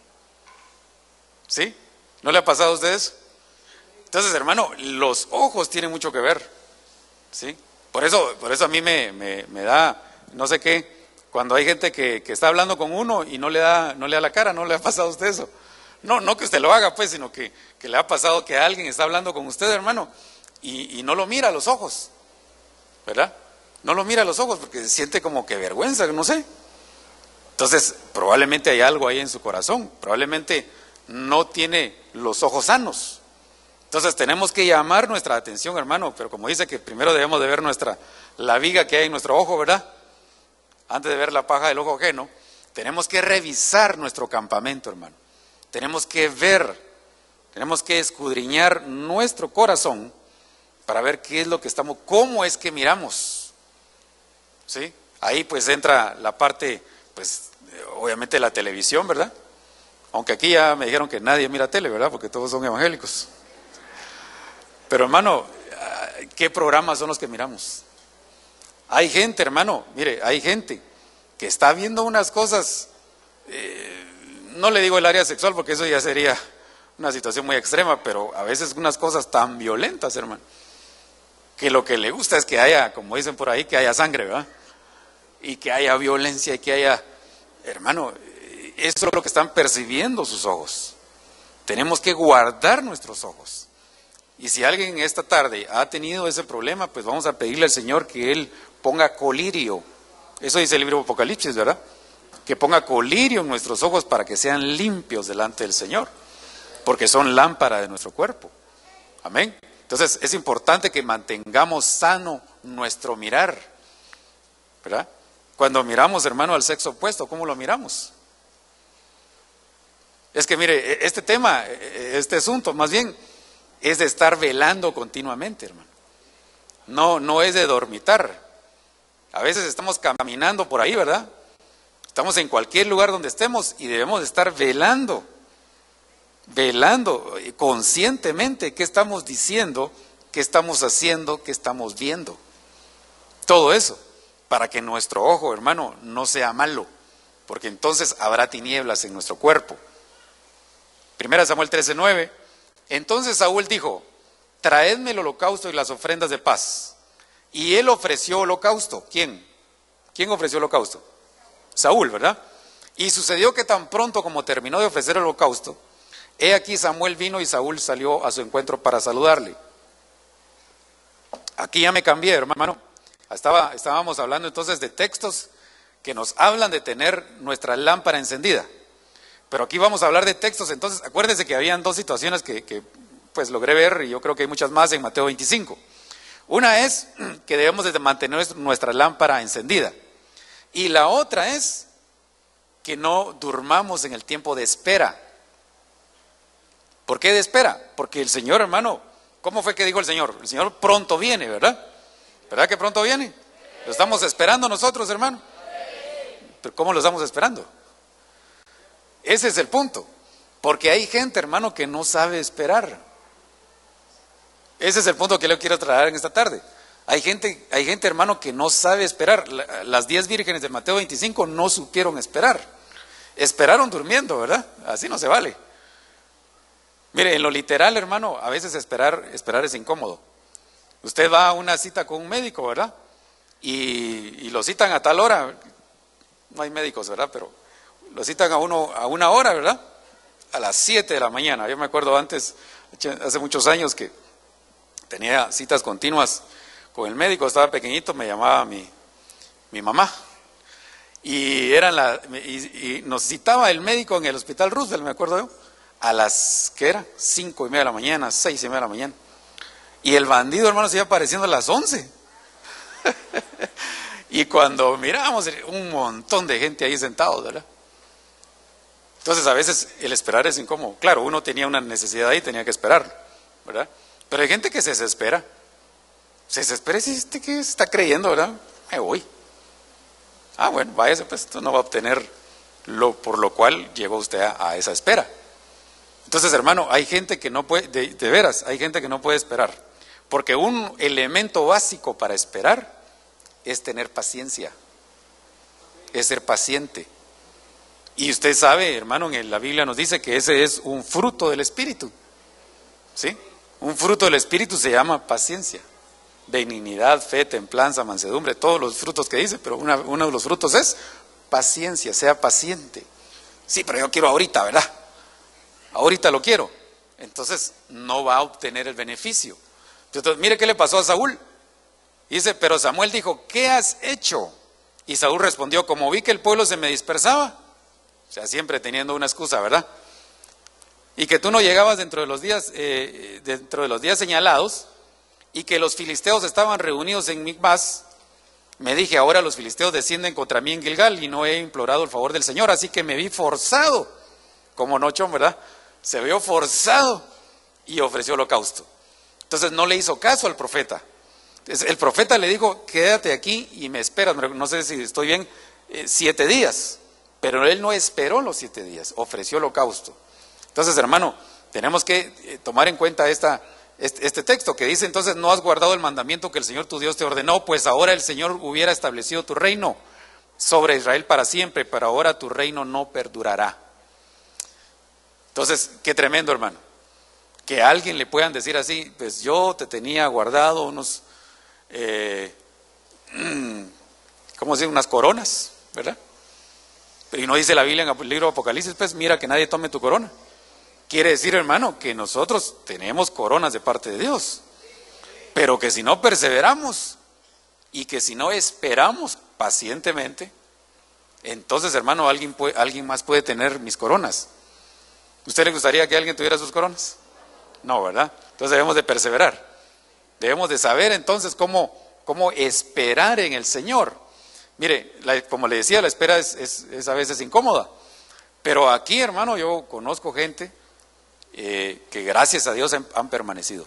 ¿Sí? ¿No le ha pasado a usted eso? Entonces, hermano, los ojos tienen mucho que ver. ¿Sí? Por eso, por eso a mí me, me, me da, no sé qué, cuando hay gente que, que está hablando con uno y no le da, no le da la cara. ¿No le ha pasado a usted eso? No, no que usted lo haga, pues, sino que, que le ha pasado que alguien está hablando con usted, hermano, y, y no lo mira a los ojos, ¿verdad? No lo mira a los ojos porque siente como que vergüenza, no sé. Entonces, probablemente hay algo ahí en su corazón, probablemente no tiene los ojos sanos. Entonces, tenemos que llamar nuestra atención, hermano, pero como dice que primero debemos de ver nuestra, la viga que hay en nuestro ojo, ¿verdad? Antes de ver la paja del ojo ajeno, tenemos que revisar nuestro campamento, hermano. Tenemos que ver, tenemos que escudriñar nuestro corazón para ver qué es lo que estamos, cómo es que miramos. ¿Sí? Ahí pues entra la parte, pues obviamente la televisión, ¿verdad? Aunque aquí ya me dijeron que nadie mira tele, ¿verdad? Porque todos son evangélicos. Pero hermano, ¿qué programas son los que miramos? Hay gente, hermano, mire, hay gente que está viendo unas cosas, eh, no le digo el área sexual porque eso ya sería una situación muy extrema, pero a veces unas cosas tan violentas, hermano, que lo que le gusta es que haya, como dicen por ahí, que haya sangre, ¿verdad? Y que haya violencia y que haya, hermano, eso es lo que están percibiendo sus ojos. Tenemos que guardar nuestros ojos. Y si alguien esta tarde ha tenido ese problema, pues vamos a pedirle al Señor que Él ponga colirio. Eso dice el libro de Apocalipsis, ¿verdad? Que ponga colirio en nuestros ojos para que sean limpios delante del Señor, porque son lámpara de nuestro cuerpo. Amén. Entonces es importante que mantengamos sano nuestro mirar, ¿verdad? Cuando miramos, hermano, al sexo opuesto, ¿cómo lo miramos? Es que mire, este tema, este asunto, más bien, es de estar velando continuamente, hermano. No, no es de dormitar. A veces estamos caminando por ahí, ¿verdad? Estamos en cualquier lugar donde estemos y debemos de estar velando, velando conscientemente qué estamos diciendo, qué estamos haciendo, qué estamos viendo. Todo eso, para que nuestro ojo, hermano, no sea malo, porque entonces habrá tinieblas en nuestro cuerpo. Primera Samuel trece nueve. Entonces Saúl dijo: traedme el holocausto y las ofrendas de paz. Y él ofreció holocausto. ¿Quién? ¿Quién ofreció holocausto? Saúl, ¿verdad? Y sucedió que tan pronto como terminó de ofrecer el holocausto, he aquí Samuel vino y Saúl salió a su encuentro para saludarle. Aquí ya me cambié, hermano. Estaba, estábamos hablando entonces de textos que nos hablan de tener nuestra lámpara encendida. Pero aquí vamos a hablar de textos, entonces acuérdense que habían dos situaciones que, que pues logré ver, y yo creo que hay muchas más en Mateo veinticinco. Una es que debemos de mantener nuestra lámpara encendida. Y la otra es que no durmamos en el tiempo de espera. ¿Por qué de espera? Porque el Señor, hermano, ¿cómo fue que dijo el Señor? El Señor pronto viene, ¿verdad? ¿Verdad que pronto viene? Lo estamos esperando nosotros, hermano. ¿Pero cómo lo estamos esperando? Ese es el punto. Porque hay gente, hermano, que no sabe esperar. Ese es el punto que le quiero traer en esta tarde. Hay gente, hay gente, hermano, que no sabe esperar. Las diez vírgenes de Mateo veinticinco no supieron esperar. Esperaron durmiendo, ¿verdad? Así no se vale. Mire, en lo literal, hermano, a veces esperar, esperar es incómodo. Usted va a una cita con un médico, ¿verdad? Y, y lo citan a tal hora. No hay médicos, ¿verdad? Pero lo citan a uno a una hora, ¿verdad? A las siete de la mañana. Yo me acuerdo antes, hace muchos años, que tenía citas continuas con el médico. Estaba pequeñito, me llamaba mi, mi mamá. Y, eran la, y, y nos citaba el médico en el hospital Roosevelt, me acuerdo yo, a las, ¿qué era? Cinco y media de la mañana, seis y media de la mañana. Y el bandido, hermano, se iba apareciendo a las once. Y cuando mirábamos, un montón de gente ahí sentados, ¿verdad? Entonces a veces el esperar es incómodo. Claro, uno tenía una necesidad y tenía que esperar, ¿verdad? Pero hay gente que se desespera. Se desespera y dice, ¿este qué está creyendo, verdad? Me voy. Ah, bueno, váyase, pues esto no va a obtener lo por lo cual llegó usted a, a esa espera. Entonces, hermano, hay gente que no puede, de, de veras, hay gente que no puede esperar. Porque un elemento básico para esperar es tener paciencia, es ser paciente. Y usted sabe, hermano, en la Biblia nos dice que ese es un fruto del Espíritu. ¿Sí? Un fruto del Espíritu se llama paciencia, benignidad, fe, templanza, mansedumbre, todos los frutos que dice, pero una, uno de los frutos es paciencia, sea paciente. Sí, pero yo quiero ahorita, ¿verdad? Ahorita lo quiero. Entonces no va a obtener el beneficio. Entonces, mire qué le pasó a Saúl. Dice, pero Samuel dijo, ¿qué has hecho? Y Saúl respondió, como vi que el pueblo se me dispersaba, o sea, siempre teniendo una excusa, ¿verdad? Y que tú no llegabas dentro de los días, eh, dentro de los días señalados, y que los filisteos estaban reunidos en Micmas, me dije, ahora los filisteos descienden contra mí en Gilgal, y no he implorado el favor del Señor, así que me vi forzado, como Nochón, ¿verdad? Se vio forzado y ofreció holocausto. Entonces no le hizo caso al profeta. El profeta le dijo, quédate aquí y me esperas, no sé si estoy bien, eh, siete días. Pero él no esperó los siete días, ofreció holocausto. Entonces, hermano, tenemos que eh, tomar en cuenta esta, este, este texto que dice, entonces no has guardado el mandamiento que el Señor tu Dios te ordenó, pues ahora el Señor hubiera establecido tu reino sobre Israel para siempre, pero ahora tu reino no perdurará. Entonces, qué tremendo, hermano. Que a alguien le puedan decir así, pues yo te tenía guardado unos, eh, ¿cómo se dice? Unas coronas, ¿verdad? Y no dice la Biblia en el libro de Apocalipsis, pues mira que nadie tome tu corona. Quiere decir, hermano, que nosotros tenemos coronas de parte de Dios, pero que si no perseveramos y que si no esperamos pacientemente, entonces, hermano, alguien, puede, alguien más puede tener mis coronas. ¿Usted le gustaría que alguien tuviera sus coronas? No, ¿verdad? Entonces debemos de perseverar. Debemos de saber entonces cómo, cómo esperar en el Señor. Mire, la, como le decía, la espera es, es, es a veces incómoda. Pero aquí, hermano, yo conozco gente eh, que gracias a Dios han, han permanecido.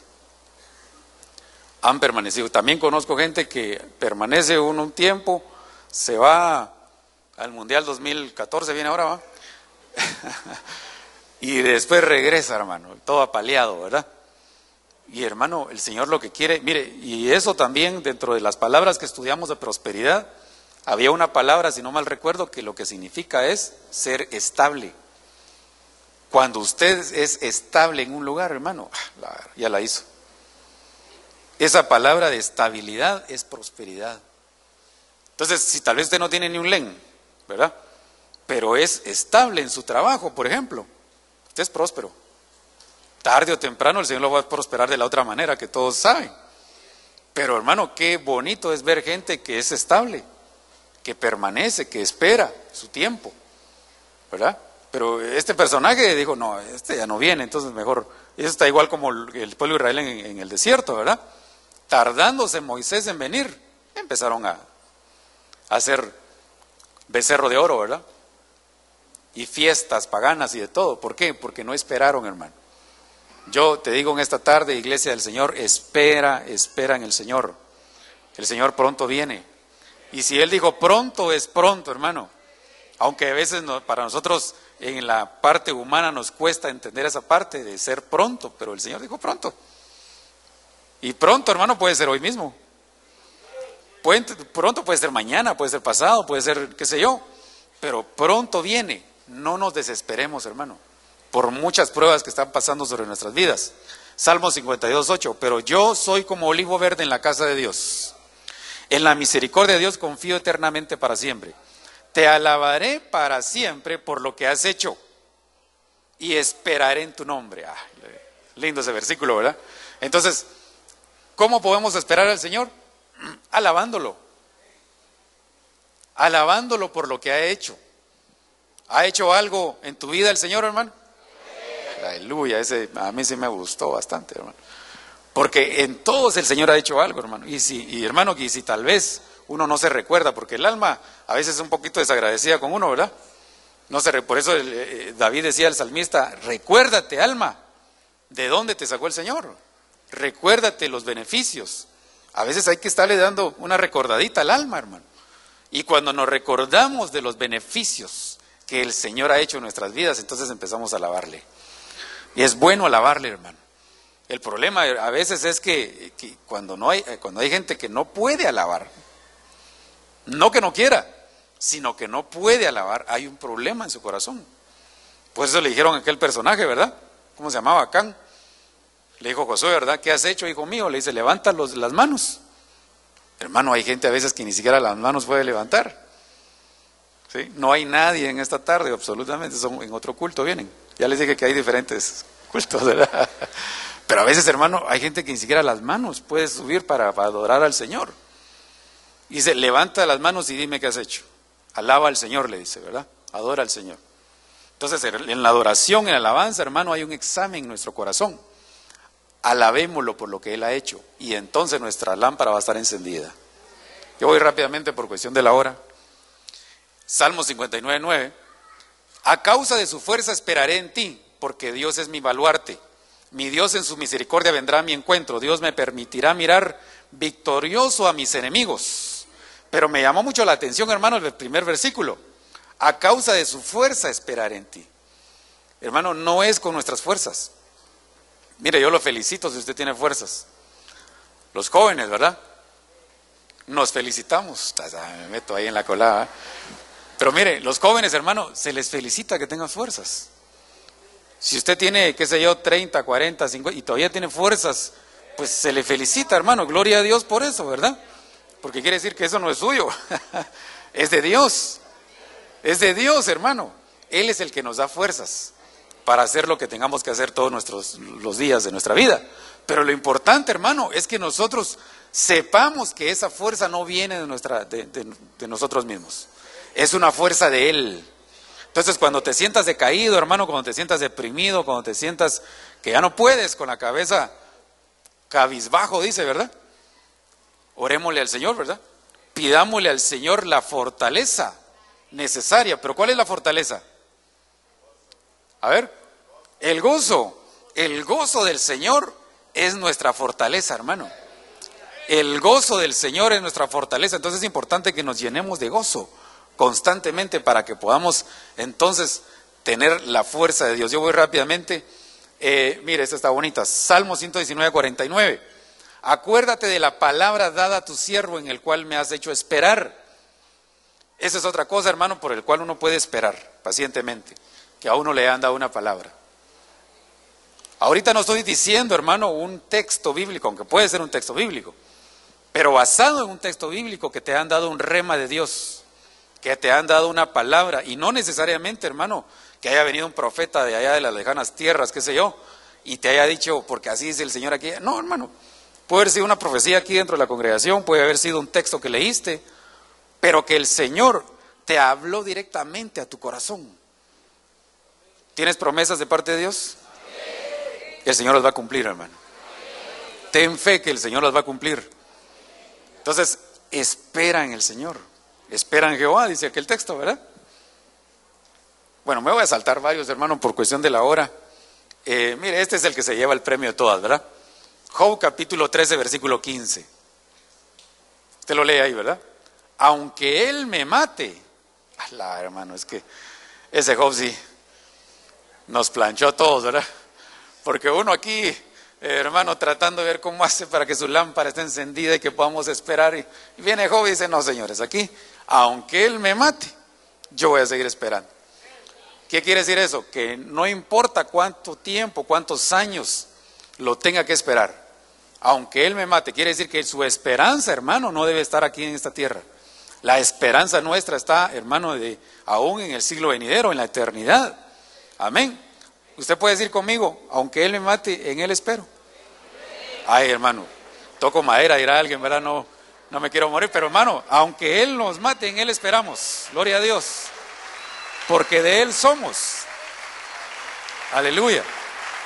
Han permanecido. También conozco gente que permanece un, un tiempo, se va al Mundial dos mil catorce, viene ahora, ¿va? Y después regresa, hermano, todo apaleado, ¿verdad? Y hermano, el Señor lo que quiere, mire, y eso también dentro de las palabras que estudiamos de prosperidad, había una palabra, si no mal recuerdo, que lo que significa es ser estable. Cuando usted es estable en un lugar, hermano, ya la hizo. Esa palabra de estabilidad es prosperidad. Entonces, si tal vez usted no tiene ni un len, ¿verdad? Pero es estable en su trabajo, por ejemplo, usted es próspero. Tarde o temprano el Señor lo va a prosperar de la otra manera que todos saben. Pero hermano, qué bonito es ver gente que es estable, que permanece, que espera su tiempo, ¿verdad? Pero este personaje dijo, no, este ya no viene, entonces mejor, eso está igual como el pueblo de Israel en, en el desierto, ¿verdad? Tardándose Moisés en venir, empezaron a, a hacer becerro de oro, ¿verdad? Y fiestas paganas y de todo. ¿Por qué? Porque no esperaron, hermano. Yo te digo en esta tarde, iglesia del Señor, espera, espera en el Señor. El Señor pronto viene. Y si Él dijo pronto, es pronto, hermano. Aunque a veces no, para nosotros en la parte humana nos cuesta entender esa parte de ser pronto, pero el Señor dijo pronto. Y pronto, hermano, puede ser hoy mismo. Puede, pronto puede ser mañana, puede ser pasado, puede ser qué sé yo. Pero pronto viene. No nos desesperemos, hermano, por muchas pruebas que están pasando sobre nuestras vidas. Salmo cincuenta y dos, ocho, pero yo soy como olivo verde en la casa de Dios. En la misericordia de Dios confío eternamente para siempre. Te alabaré para siempre por lo que has hecho y esperaré en tu nombre. Ah, lindo ese versículo, ¿verdad? Entonces, ¿cómo podemos esperar al Señor? Alabándolo. Alabándolo por lo que ha hecho. ¿Ha hecho algo en tu vida el Señor, hermano? Aleluya, ese a mí sí me gustó bastante, hermano. Porque en todos el Señor ha hecho algo, hermano. Y si, y hermano, que si tal vez uno no se recuerda, porque el alma a veces es un poquito desagradecida con uno, ¿verdad? No sé, por eso eh, David decía al salmista, recuérdate, alma, de dónde te sacó el Señor. Recuérdate los beneficios. A veces hay que estarle dando una recordadita al alma, hermano. Y cuando nos recordamos de los beneficios que el Señor ha hecho en nuestras vidas, entonces empezamos a alabarle. Y es bueno alabarle, hermano. El problema a veces es que, que cuando, no hay, cuando hay gente que no puede alabar, no que no quiera, sino que no puede alabar, hay un problema en su corazón. Por eso le dijeron a aquel personaje, ¿verdad? ¿Cómo se llamaba? Acán. Le dijo Josué, ¿verdad? ¿Qué has hecho, hijo mío? Le dice, levanta los, las manos. Hermano, hay gente a veces que ni siquiera las manos puede levantar. ¿Sí? No hay nadie en esta tarde, absolutamente, son en otro culto vienen. Ya les dije que hay diferentes cultos, ¿verdad? Pero a veces, hermano, hay gente que ni siquiera las manos puede subir para, para adorar al Señor. Y dice, levanta las manos y dime qué has hecho. Alaba al Señor, le dice, ¿verdad? Adora al Señor. Entonces, en la adoración, en la alabanza, hermano, hay un examen en nuestro corazón. Alabémoslo por lo que Él ha hecho y entonces nuestra lámpara va a estar encendida. Yo voy rápidamente por cuestión de la hora. Salmo cincuenta y nueve, nueve. A causa de su fuerza esperaré en ti, porque Dios es mi baluarte. Mi Dios en su misericordia vendrá a mi encuentro. Dios me permitirá mirar victorioso a mis enemigos. Pero me llamó mucho la atención, hermano, el primer versículo. A causa de su fuerza esperaré en ti. Hermano, no es con nuestras fuerzas. Mire, yo lo felicito si usted tiene fuerzas. Los jóvenes, ¿verdad? Nos felicitamos. Me meto ahí en la colada. Pero mire, los jóvenes, hermano, se les felicita que tengan fuerzas. Si usted tiene, qué sé yo, treinta, cuarenta, cincuenta y todavía tiene fuerzas, pues se le felicita, hermano. Gloria a Dios por eso, ¿verdad? Porque quiere decir que eso no es suyo. Es de Dios. Es de Dios, hermano. Él es el que nos da fuerzas para hacer lo que tengamos que hacer todos nuestros los días de nuestra vida. Pero lo importante, hermano, es que nosotros sepamos que esa fuerza no viene de, nuestra, de, de, de nosotros mismos. Es una fuerza de Él. Entonces, cuando te sientas decaído, hermano, cuando te sientas deprimido, cuando te sientas que ya no puedes, con la cabeza cabizbajo, dice, ¿verdad? Orémosle al Señor, ¿verdad? Pidámosle al Señor la fortaleza necesaria. ¿Pero cuál es la fortaleza? A ver, el gozo, el gozo del Señor es nuestra fortaleza, hermano. El gozo del Señor es nuestra fortaleza. Entonces es importante que nos llenemos de gozo constantemente para que podamos entonces tener la fuerza de Dios. Yo voy rápidamente, eh, mire, esta está bonita, Salmo ciento diecinueve, cuarenta y nueve. Acuérdate de la palabra dada a tu siervo en el cual me has hecho esperar. Esa es otra cosa, hermano, por el cual uno puede esperar pacientemente, que a uno le han dado una palabra. Ahorita no estoy diciendo, hermano, un texto bíblico, aunque puede ser un texto bíblico, pero basado en un texto bíblico que te han dado un rema de Dios, que te han dado una palabra, y no necesariamente, hermano, que haya venido un profeta de allá de las lejanas tierras, qué sé yo, y te haya dicho, porque así dice el Señor aquí. No, hermano, puede haber sido una profecía aquí dentro de la congregación, puede haber sido un texto que leíste, pero que el Señor te habló directamente a tu corazón. ¿Tienes promesas de parte de Dios? El Señor las va a cumplir, hermano. Ten fe que el Señor las va a cumplir. Entonces, espera en el Señor. Espera en Jehová, dice aquel texto, ¿verdad? Bueno, me voy a saltar varios, hermano, por cuestión de la hora. Eh, mire, este es el que se lleva el premio de todas, ¿verdad? Job capítulo trece, versículo quince. Usted lo lee ahí, ¿verdad? Aunque él me mate. Alá, hermano, es que ese Job sí nos planchó a todos, ¿verdad? Porque uno aquí, eh, hermano, tratando de ver cómo hace para que su lámpara esté encendida y que podamos esperar. Y, y viene Job y dice, no, señores, aquí, aunque él me mate, yo voy a seguir esperando. ¿Qué quiere decir eso? Que no importa cuánto tiempo, cuántos años lo tenga que esperar, aunque él me mate, quiere decir que su esperanza, hermano, no debe estar aquí en esta tierra. La esperanza nuestra está, hermano, de, aún en el siglo venidero, en la eternidad. Amén. Usted puede decir conmigo, aunque él me mate, en él espero. Ay, hermano, toco madera, dirá alguien, ¿verdad? No, no me quiero morir, pero hermano, aunque él nos mate, en él esperamos. Gloria a Dios. Porque de él somos. Aleluya.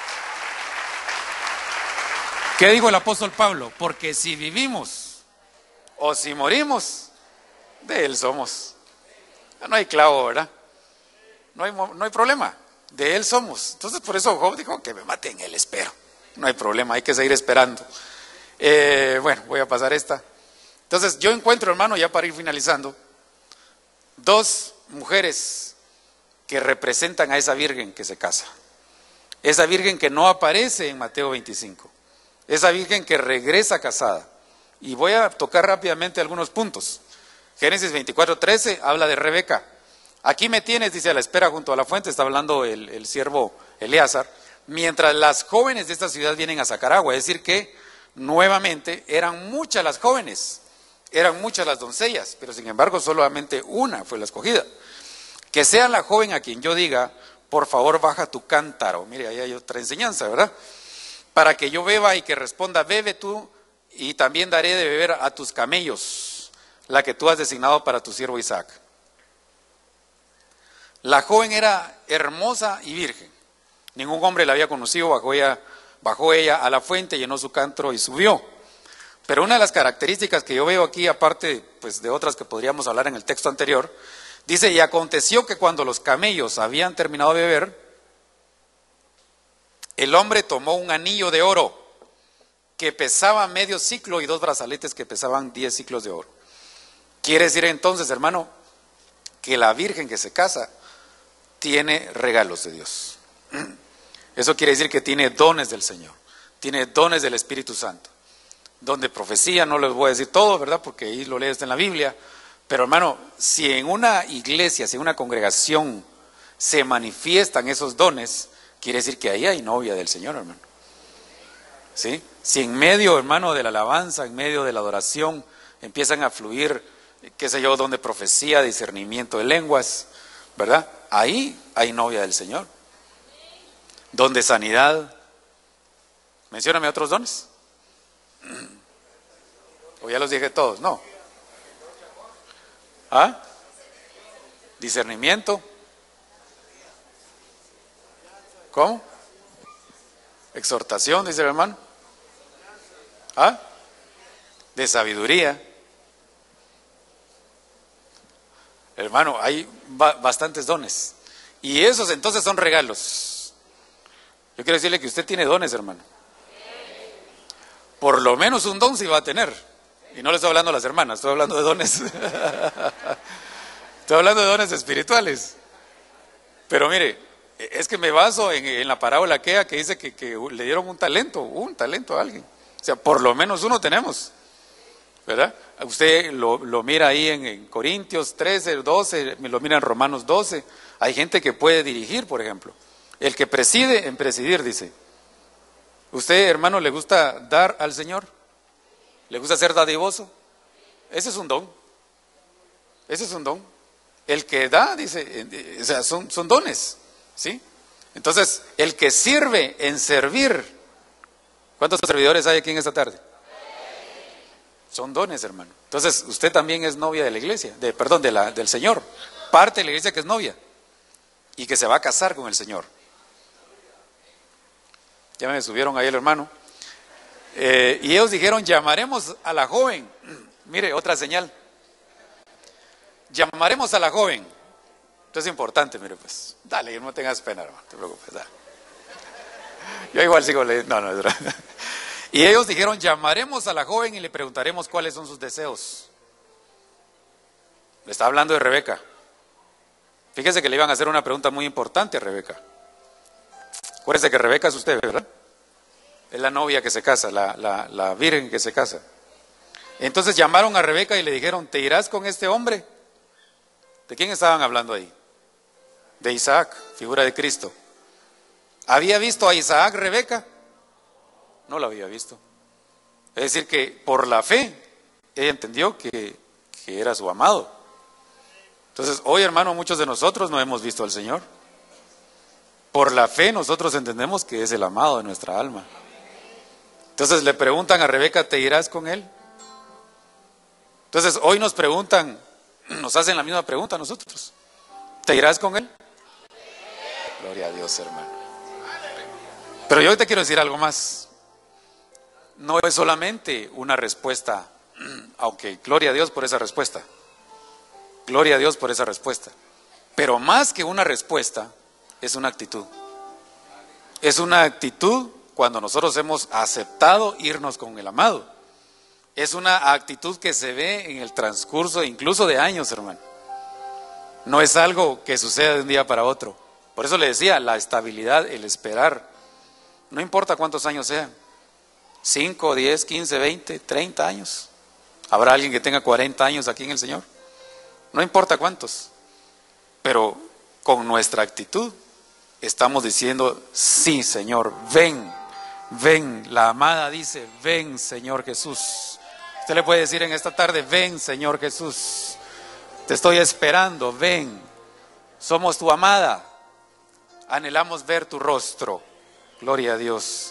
¿Qué dijo el apóstol Pablo? Porque si vivimos o si morimos, de él somos. No hay clavo, ¿verdad? no hay, no hay problema, de Él somos. Entonces por eso Job dijo que me maten, Él espero. No hay problema, hay que seguir esperando. Eh, bueno, voy a pasar esta. Entonces yo encuentro, hermano, ya para ir finalizando, dos mujeres que representan a esa virgen que se casa. Esa virgen que no aparece en Mateo veinticinco. Esa virgen que regresa casada. Y voy a tocar rápidamente algunos puntos. Génesis veinticuatro trece habla de Rebeca. Aquí me tienes, dice, a la espera junto a la fuente, está hablando el, el siervo Eleazar, mientras las jóvenes de esta ciudad vienen a sacar agua. Es decir que, nuevamente, eran muchas las jóvenes, eran muchas las doncellas, pero sin embargo solamente una fue la escogida. Que sea la joven a quien yo diga, por favor baja tu cántaro. Mire, ahí hay otra enseñanza, ¿verdad? Para que yo beba y que responda, bebe tú, y también daré de beber a tus camellos, la que tú has designado para tu siervo Isaac. La joven era hermosa y virgen. Ningún hombre la había conocido, bajó ella, bajó ella a la fuente, llenó su cántaro y subió. Pero una de las características que yo veo aquí, aparte pues, de otras que podríamos hablar en el texto anterior, dice, y aconteció que cuando los camellos habían terminado de beber, el hombre tomó un anillo de oro que pesaba medio ciclo y dos brazaletes que pesaban diez ciclos de oro. Quiere decir entonces, hermano, que la virgen que se casa tiene regalos de Dios. Eso quiere decir que tiene dones del Señor, tiene dones del Espíritu Santo. Donde profecía, no les voy a decir todo, ¿verdad? Porque ahí lo lees en la Biblia. Pero hermano, si en una iglesia, si en una congregación se manifiestan esos dones, quiere decir que ahí hay novia del Señor, hermano. ¿Sí? Si en medio, hermano, de la alabanza, en medio de la adoración, empiezan a fluir, qué sé yo, don de profecía, discernimiento de lenguas, ¿verdad? Ahí hay novia del Señor. Don de sanidad. Mencióname otros dones. ¿O ya los dije todos? No. ¿Ah? Discernimiento. ¿Cómo? Exhortación, dice el hermano. ¿Ah? De sabiduría. Hermano, hay ba- bastantes dones. Y esos entonces son regalos. Yo quiero decirle que usted tiene dones, hermano. Por lo menos un don sí va a tener. Y no le estoy hablando a las hermanas, estoy hablando de dones. Estoy hablando de dones espirituales. Pero mire, es que me baso en, en la parábola aquella que dice que, que le dieron un talento, un talento a alguien. O sea, por lo menos uno tenemos, ¿verdad? Usted lo, lo mira ahí en, en Corintios trece, doce, me lo mira en Romanos doce. Hay gente que puede dirigir, por ejemplo. El que preside, en presidir, dice. ¿Usted, hermano, le gusta dar al Señor? ¿Le gusta ser dadivoso? Ese es un don. Ese es un don. El que da, dice, o sea, son, son dones, ¿sí? Entonces, el que sirve en servir. ¿Cuántos servidores hay aquí en esta tarde? Son dones, hermano. Entonces, usted también es novia de la iglesia, de, perdón, de la, del Señor. Parte de la iglesia que es novia y que se va a casar con el Señor. Ya me subieron ahí el hermano. Eh, y ellos dijeron, llamaremos a la joven. Mire, otra señal. Llamaremos a la joven. Esto es importante, mire, pues. Dale, no tengas pena, hermano, no te preocupes. Dale. Yo igual sigo leyendo. No, no, es verdad. Y ellos dijeron, llamaremos a la joven y le preguntaremos cuáles son sus deseos. Le está hablando de Rebeca. Fíjese que le iban a hacer una pregunta muy importante a Rebeca. Acuérdese que Rebeca es usted, ¿verdad? Es la novia que se casa, la, la, la virgen que se casa. Entonces llamaron a Rebeca y le dijeron, ¿te irás con este hombre? ¿De quién estaban hablando ahí? De Isaac, figura de Cristo. ¿Había visto a Isaac Rebeca? No lo había visto. Es decir que por la fe, ella entendió que, que era su amado. Entonces, hoy, hermano, muchos de nosotros no hemos visto al Señor. Por la fe nosotros entendemos que es el amado de nuestra alma. Entonces le preguntan a Rebeca, ¿te irás con él? Entonces hoy nos preguntan, nos hacen la misma pregunta a nosotros. ¿Te irás con él? Gloria a Dios, hermano. Pero yo te quiero decir algo más. No es solamente una respuesta, aunque gloria a Dios por esa respuesta. Gloria a Dios por esa respuesta. Pero más que una respuesta, es una actitud. Es una actitud cuando nosotros hemos aceptado irnos con el amado. Es una actitud que se ve en el transcurso incluso de años, hermano. No es algo que suceda de un día para otro. Por eso le decía, la estabilidad, el esperar. No importa cuántos años sean. cinco, diez, quince, veinte, treinta años. ¿Habrá alguien que tenga cuarenta años aquí en el Señor? No importa cuántos. Pero con nuestra actitud estamos diciendo, sí, Señor, ven, ven. La amada dice, ven, Señor Jesús. Usted le puede decir en esta tarde, ven, Señor Jesús. Te estoy esperando, ven. Somos tu amada. Anhelamos ver tu rostro. Gloria a Dios.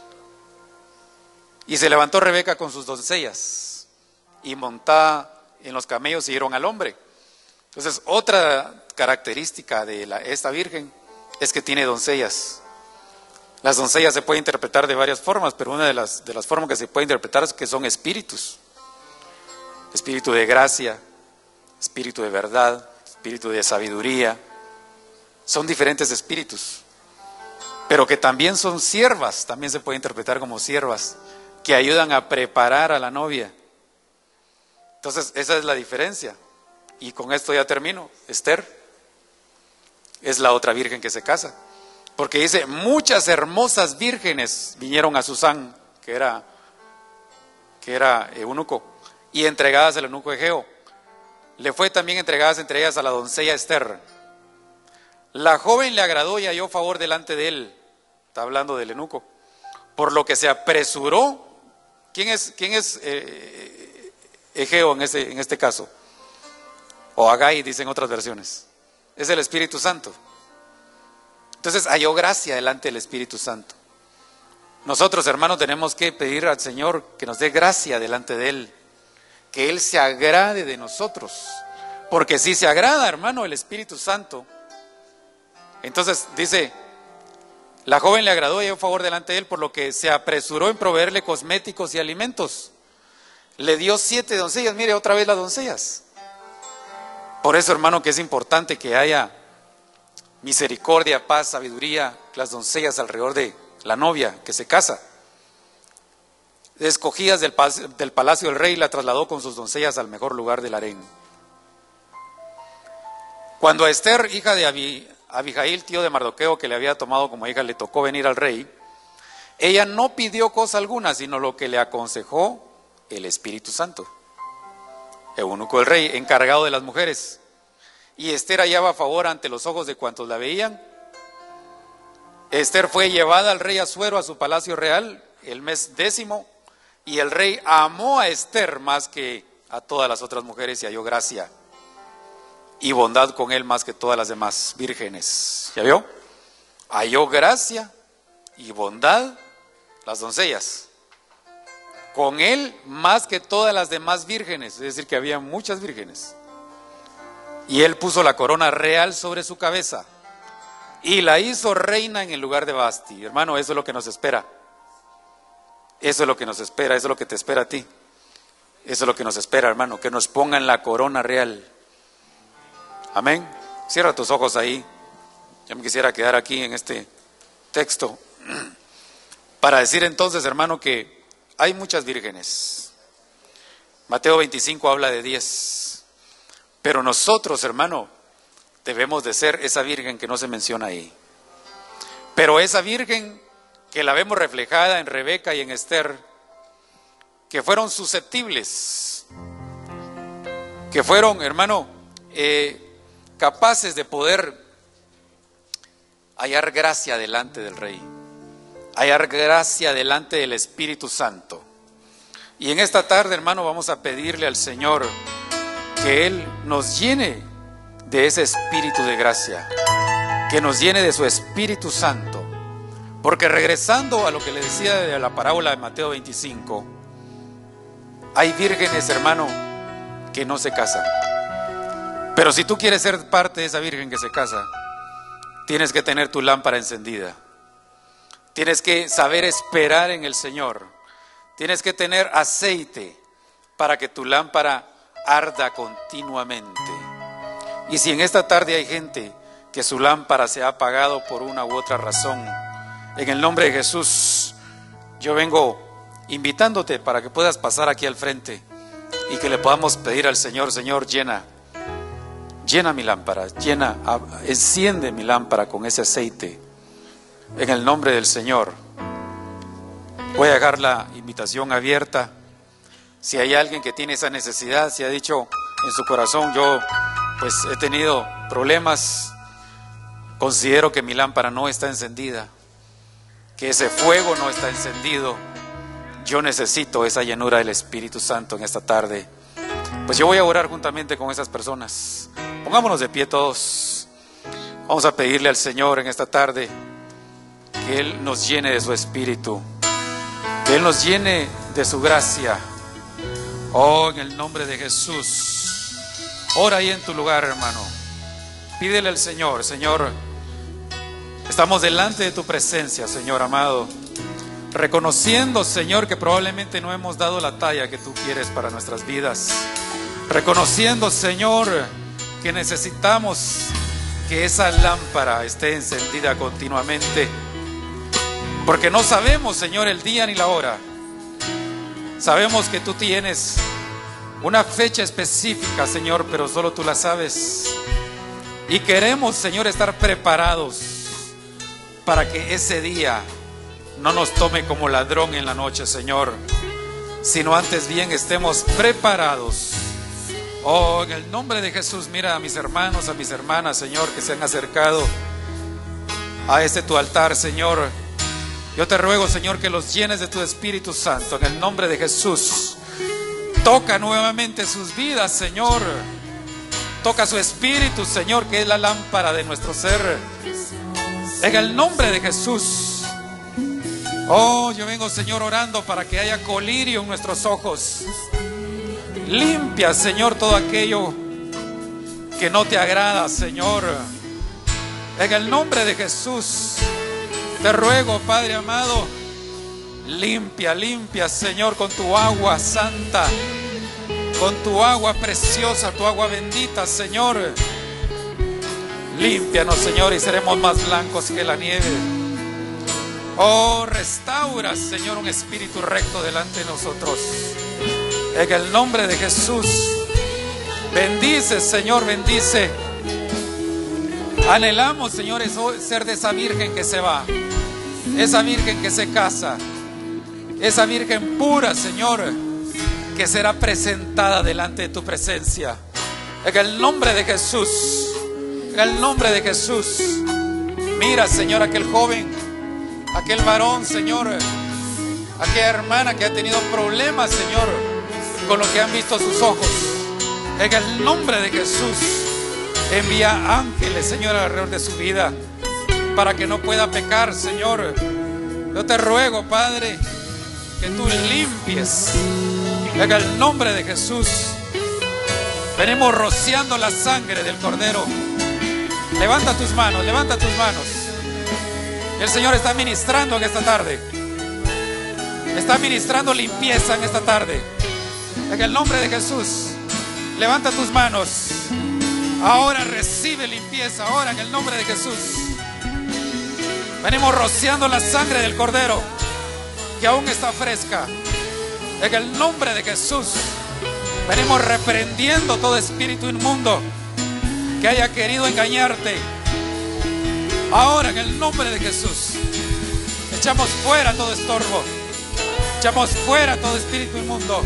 Y se levantó Rebeca con sus doncellas y montada en los camellos siguieron al hombre. Entonces, otra característica de la, esta virgen es que tiene doncellas. Las doncellas se pueden interpretar de varias formas, pero una de las, de las formas que se puede interpretar es que son espíritus. Espíritu de gracia, espíritu de verdad, espíritu de sabiduría. Son diferentes espíritus. Pero que también son siervas, también se puede interpretar como siervas, que ayudan a preparar a la novia. Entonces, esa es la diferencia. Y con esto ya termino. Esther es la otra virgen que se casa. Porque dice, muchas hermosas vírgenes vinieron a Susán, que era, que era eunuco, y entregadas al eunuco Egeo. Le fue también entregadas entre ellas a la doncella Esther. La joven le agradó y halló favor delante de él. Está hablando del eunuco. Por lo que se apresuró. ¿Quién es, quién es eh, Egeo en este, en este caso? O Agai, dicen otras versiones. Es el Espíritu Santo. Entonces halló gracia delante del Espíritu Santo. Nosotros, hermanos, tenemos que pedir al Señor que nos dé gracia delante de Él. Que Él se agrade de nosotros. Porque si se agrada, hermano, el Espíritu Santo. Entonces dice, la joven le agradó y halló favor delante de él, por lo que se apresuró en proveerle cosméticos y alimentos. Le dio siete doncellas, mire otra vez las doncellas. Por eso, hermano, que es importante que haya misericordia, paz, sabiduría, las doncellas alrededor de la novia que se casa. Escogidas del, del palacio del rey, la trasladó con sus doncellas al mejor lugar del harén. Cuando a Esther, hija de Abi, Abijail, tío de Mardoqueo, que le había tomado como hija, le tocó venir al rey, ella no pidió cosa alguna, sino lo que le aconsejó el Espíritu Santo. Eunuco del rey, encargado de las mujeres. Y Esther hallaba favor ante los ojos de cuantos la veían. Esther fue llevada al rey Asuero a su palacio real el mes décimo, y el rey amó a Esther más que a todas las otras mujeres y halló gracia y bondad con él más que todas las demás vírgenes. ¿Ya vio? Halló gracia y bondad, las doncellas, con él más que todas las demás vírgenes, es decir, que había muchas vírgenes. Y él puso la corona real sobre su cabeza y la hizo reina en el lugar de Basti. Hermano, eso es lo que nos espera. Eso es lo que nos espera, eso es lo que te espera a ti. Eso es lo que nos espera, hermano, que nos pongan la corona real. Amén. Cierra tus ojos ahí. Yo me quisiera quedar aquí en este texto para decir entonces, hermano, que hay muchas vírgenes. Mateo veinticinco habla de diez. Pero nosotros, hermano, debemos de ser esa virgen que no se menciona ahí. Pero esa virgen que la vemos reflejada en Rebeca y en Esther, que fueron susceptibles, que fueron, hermano, eh, capaces de poder hallar gracia delante del Rey, hallar gracia delante del Espíritu Santo. Y en esta tarde, hermano, vamos a pedirle al Señor que Él nos llene de ese espíritu de gracia, que nos llene de su Espíritu Santo. Porque regresando a lo que le decía de la parábola de Mateo veinticinco, hay vírgenes, hermano, que no se casan. Pero si tú quieres ser parte de esa virgen que se casa, tienes que tener tu lámpara encendida. Tienes que saber esperar en el Señor. Tienes que tener aceite para que tu lámpara arda continuamente. Y si en esta tarde hay gente que su lámpara se ha apagado por una u otra razón, en el nombre de Jesús, yo vengo invitándote para que puedas pasar aquí al frente y que le podamos pedir al Señor: Señor, llena, llena mi lámpara, llena, enciende mi lámpara con ese aceite, en el nombre del Señor. Voy a dejar la invitación abierta. Si hay alguien que tiene esa necesidad, si ha dicho en su corazón: yo pues he tenido problemas, considero que mi lámpara no está encendida, que ese fuego no está encendido, yo necesito esa llenura del Espíritu Santo en esta tarde, pues yo voy a orar juntamente con esas personas. Pongámonos de pie todos. Vamos a pedirle al Señor en esta tarde que Él nos llene de su Espíritu, que Él nos llene de su gracia. Oh, en el nombre de Jesús. Ora ahí en tu lugar, hermano. Pídele al Señor: Señor, estamos delante de tu presencia, Señor amado, reconociendo, Señor, que probablemente no hemos dado la talla que tú quieres para nuestras vidas. Reconociendo, Señor, que necesitamos que esa lámpara esté encendida continuamente, porque no sabemos, Señor, el día ni la hora. Sabemos que tú tienes una fecha específica, Señor, pero solo tú la sabes. Y queremos, Señor, estar preparados para que ese día no nos tome como ladrón en la noche, Señor, sino antes bien estemos preparados. Oh, en el nombre de Jesús, mira a mis hermanos, a mis hermanas, Señor, que se han acercado a este tu altar, Señor. Yo te ruego, Señor, que los llenes de tu Espíritu Santo, en el nombre de Jesús. Toca nuevamente sus vidas, Señor. Toca su espíritu, Señor, que es la lámpara de nuestro ser, en el nombre de Jesús. Oh, yo vengo, Señor, orando para que haya colirio en nuestros ojos. Limpia, Señor, todo aquello que no te agrada, Señor, en el nombre de Jesús. Te ruego, Padre amado, limpia, limpia, Señor, con tu agua santa, con tu agua preciosa, tu agua bendita, Señor. Límpianos, Señor, y seremos más blancos que la nieve. Oh, restaura, Señor, un espíritu recto delante de nosotros, en el nombre de Jesús. Bendice, Señor, bendice. Anhelamos, Señor, ser de esa virgen que se va, esa virgen que se casa, esa virgen pura, Señor, que será presentada delante de tu presencia, en el nombre de Jesús, en el nombre de Jesús. Mira, Señor, aquel joven, aquel varón, Señor, aquella hermana que ha tenido problemas, Señor, con lo que han visto sus ojos, en el nombre de Jesús. Envía ángeles, Señor, alrededor de su vida, para que no pueda pecar, Señor. Yo te ruego, Padre, que tú limpies, en el nombre de Jesús. Venimos rociando la sangre del Cordero. Levanta tus manos, levanta tus manos. El Señor está ministrando en esta tarde. Está ministrando limpieza en esta tarde, en el nombre de Jesús. Levanta tus manos. Ahora recibe limpieza, ahora en el nombre de Jesús. Venimos rociando la sangre del Cordero, que aún está fresca, en el nombre de Jesús. Venimos reprendiendo todo espíritu inmundo que haya querido engañarte. Ahora en el nombre de Jesús echamos fuera todo estorbo, echamos fuera todo espíritu inmundo,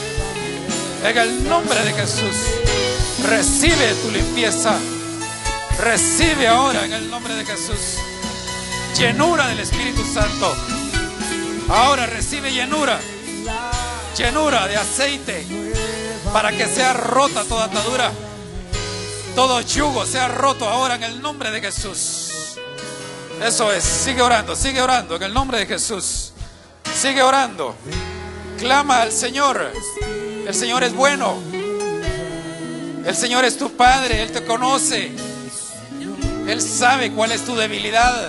en el nombre de Jesús. Recibe tu limpieza, recibe ahora en el nombre de Jesús llenura del Espíritu Santo. Ahora recibe llenura, llenura de aceite, para que sea rota toda atadura, todo yugo sea roto ahora en el nombre de Jesús. Eso es, sigue orando, sigue orando en el nombre de Jesús. Sigue orando, clama al Señor. El Señor es bueno, el Señor es tu Padre, Él te conoce, Él sabe cuál es tu debilidad.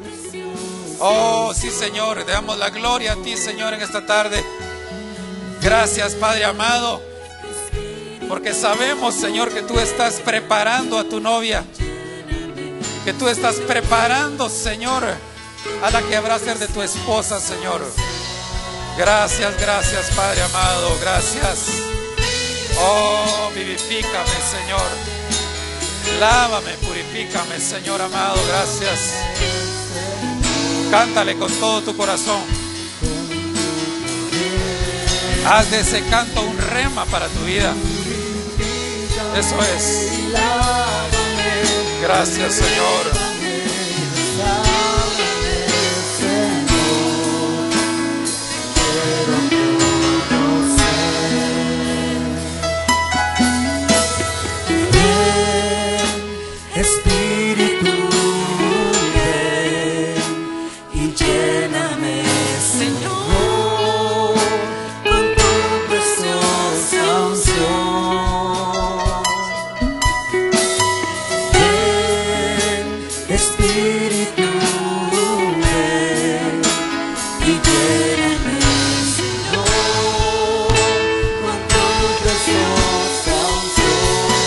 Oh, sí, Señor, te damos la gloria a ti, Señor, en esta tarde. Gracias, Padre amado. porque sabemos, Señor, que tú estás preparando a tu novia, que tú estás preparando, Señor, a la que habrá de ser de tu esposa, Señor. Gracias, gracias, Padre amado, gracias. Oh, vivifícame, Señor. Lávame, purifícame, Señor amado, gracias. Cántale con todo tu corazón. Haz de ese canto un rema para tu vida. Eso es. Gracias, Señor. Espíritu, ven y lléname, Señor, con tu preciosa unción. Ven, Espíritu, ven y lléname, Señor, con tu preciosa unción.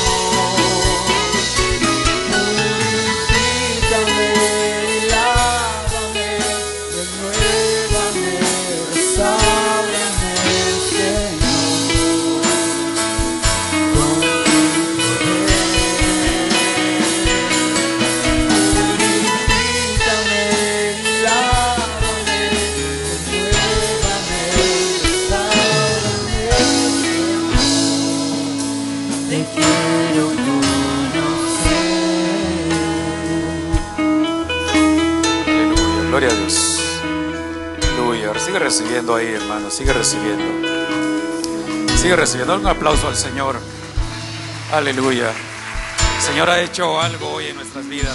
Gloria a Dios. Aleluya. Sigue recibiendo ahí, hermano. Sigue recibiendo. Sigue recibiendo. Un aplauso al Señor. Aleluya. El Señor ha hecho algo hoy en nuestras vidas.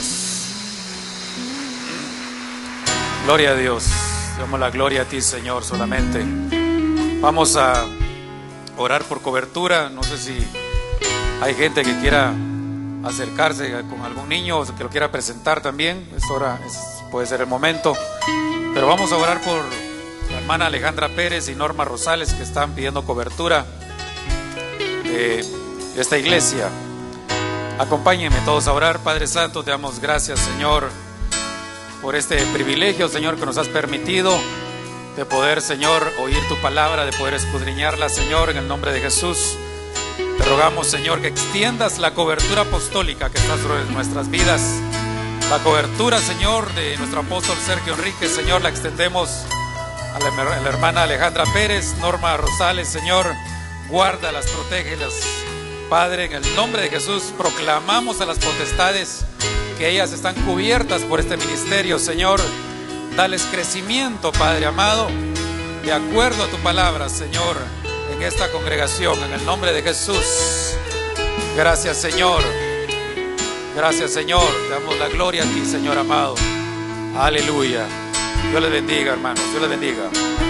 Gloria a Dios. Damos la gloria a ti, Señor, solamente. Vamos a orar por cobertura. No sé si hay gente que quiera acercarse con algún niño o que lo quiera presentar también. Es hora, es, puede ser el momento. Pero vamos a orar por la hermana Alejandra Pérez y Norma Rosales, que están pidiendo cobertura de esta iglesia. Acompáñenme todos a orar. Padre Santo, te damos gracias, Señor, por este privilegio, Señor, que nos has permitido de poder, Señor, oír tu palabra, de poder escudriñarla, Señor, en el nombre de Jesús. Te rogamos, Señor, que extiendas la cobertura apostólica que está sobre nuestras vidas. La cobertura, Señor, de nuestro apóstol Sergio Enríquez, Señor, la extendemos a la, a la hermana Alejandra Pérez, Norma Rosales, Señor. Guárdalas, protégelas, Padre, en el nombre de Jesús. Proclamamos a las potestades que ellas están cubiertas por este ministerio, Señor. Dales crecimiento, Padre amado, de acuerdo a tu palabra, Señor, en esta congregación, en el nombre de Jesús. Gracias, Señor. Gracias, Señor. Te damos la gloria a ti, Señor amado. Aleluya. Dios les bendiga, hermanos. Dios les bendiga.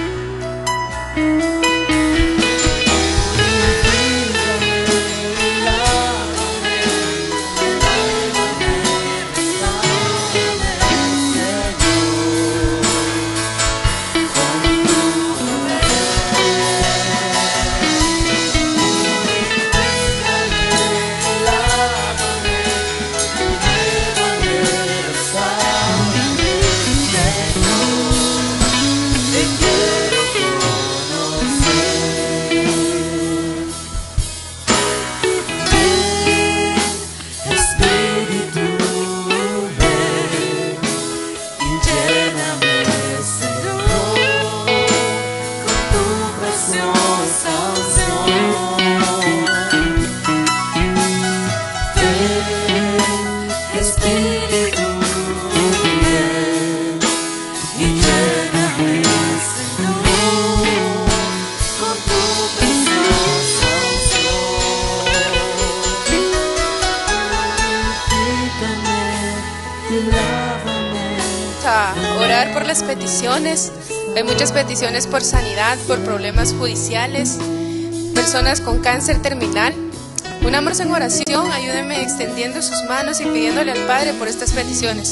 Orar por las peticiones. Hay muchas peticiones por sanidad, por problemas judiciales, personas con cáncer terminal. Unamos en oración, ayúdenme extendiendo sus manos y pidiéndole al Padre por estas peticiones.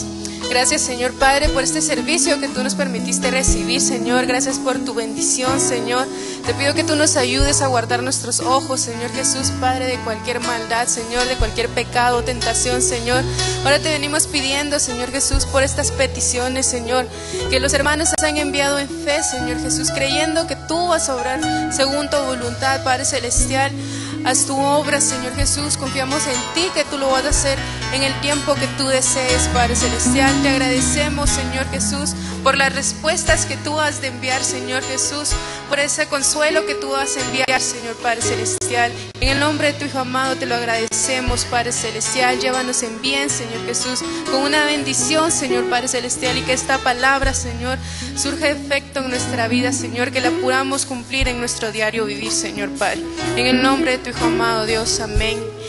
Gracias, Señor Padre, por este servicio que tú nos permitiste recibir, Señor. Gracias por tu bendición, Señor. Te pido que tú nos ayudes a guardar nuestros ojos, Señor Jesús, Padre, de cualquier maldad, Señor, de cualquier pecado, tentación, Señor. Ahora te venimos pidiendo, Señor Jesús, por estas peticiones, Señor, que los hermanos se han enviado en fe, Señor Jesús, creyendo que tú vas a obrar según tu voluntad, Padre Celestial. Haz tu obra, Señor Jesús. Confiamos en ti, que tú lo vas a hacer en el tiempo que tú desees, Padre Celestial. Te agradecemos, Señor Jesús, por las respuestas que tú has de enviar, Señor Jesús, por ese consuelo que tú vas a enviar, Señor Padre Celestial. En el nombre de tu Hijo amado te lo agradecemos, Padre Celestial. Llévanos en bien, Señor Jesús, con una bendición, Señor Padre Celestial, y que esta palabra, Señor, surja efecto en nuestra vida, Señor, que la podamos cumplir en nuestro diario vivir, Señor Padre. En el nombre de tu Hijo amado, Dios, amén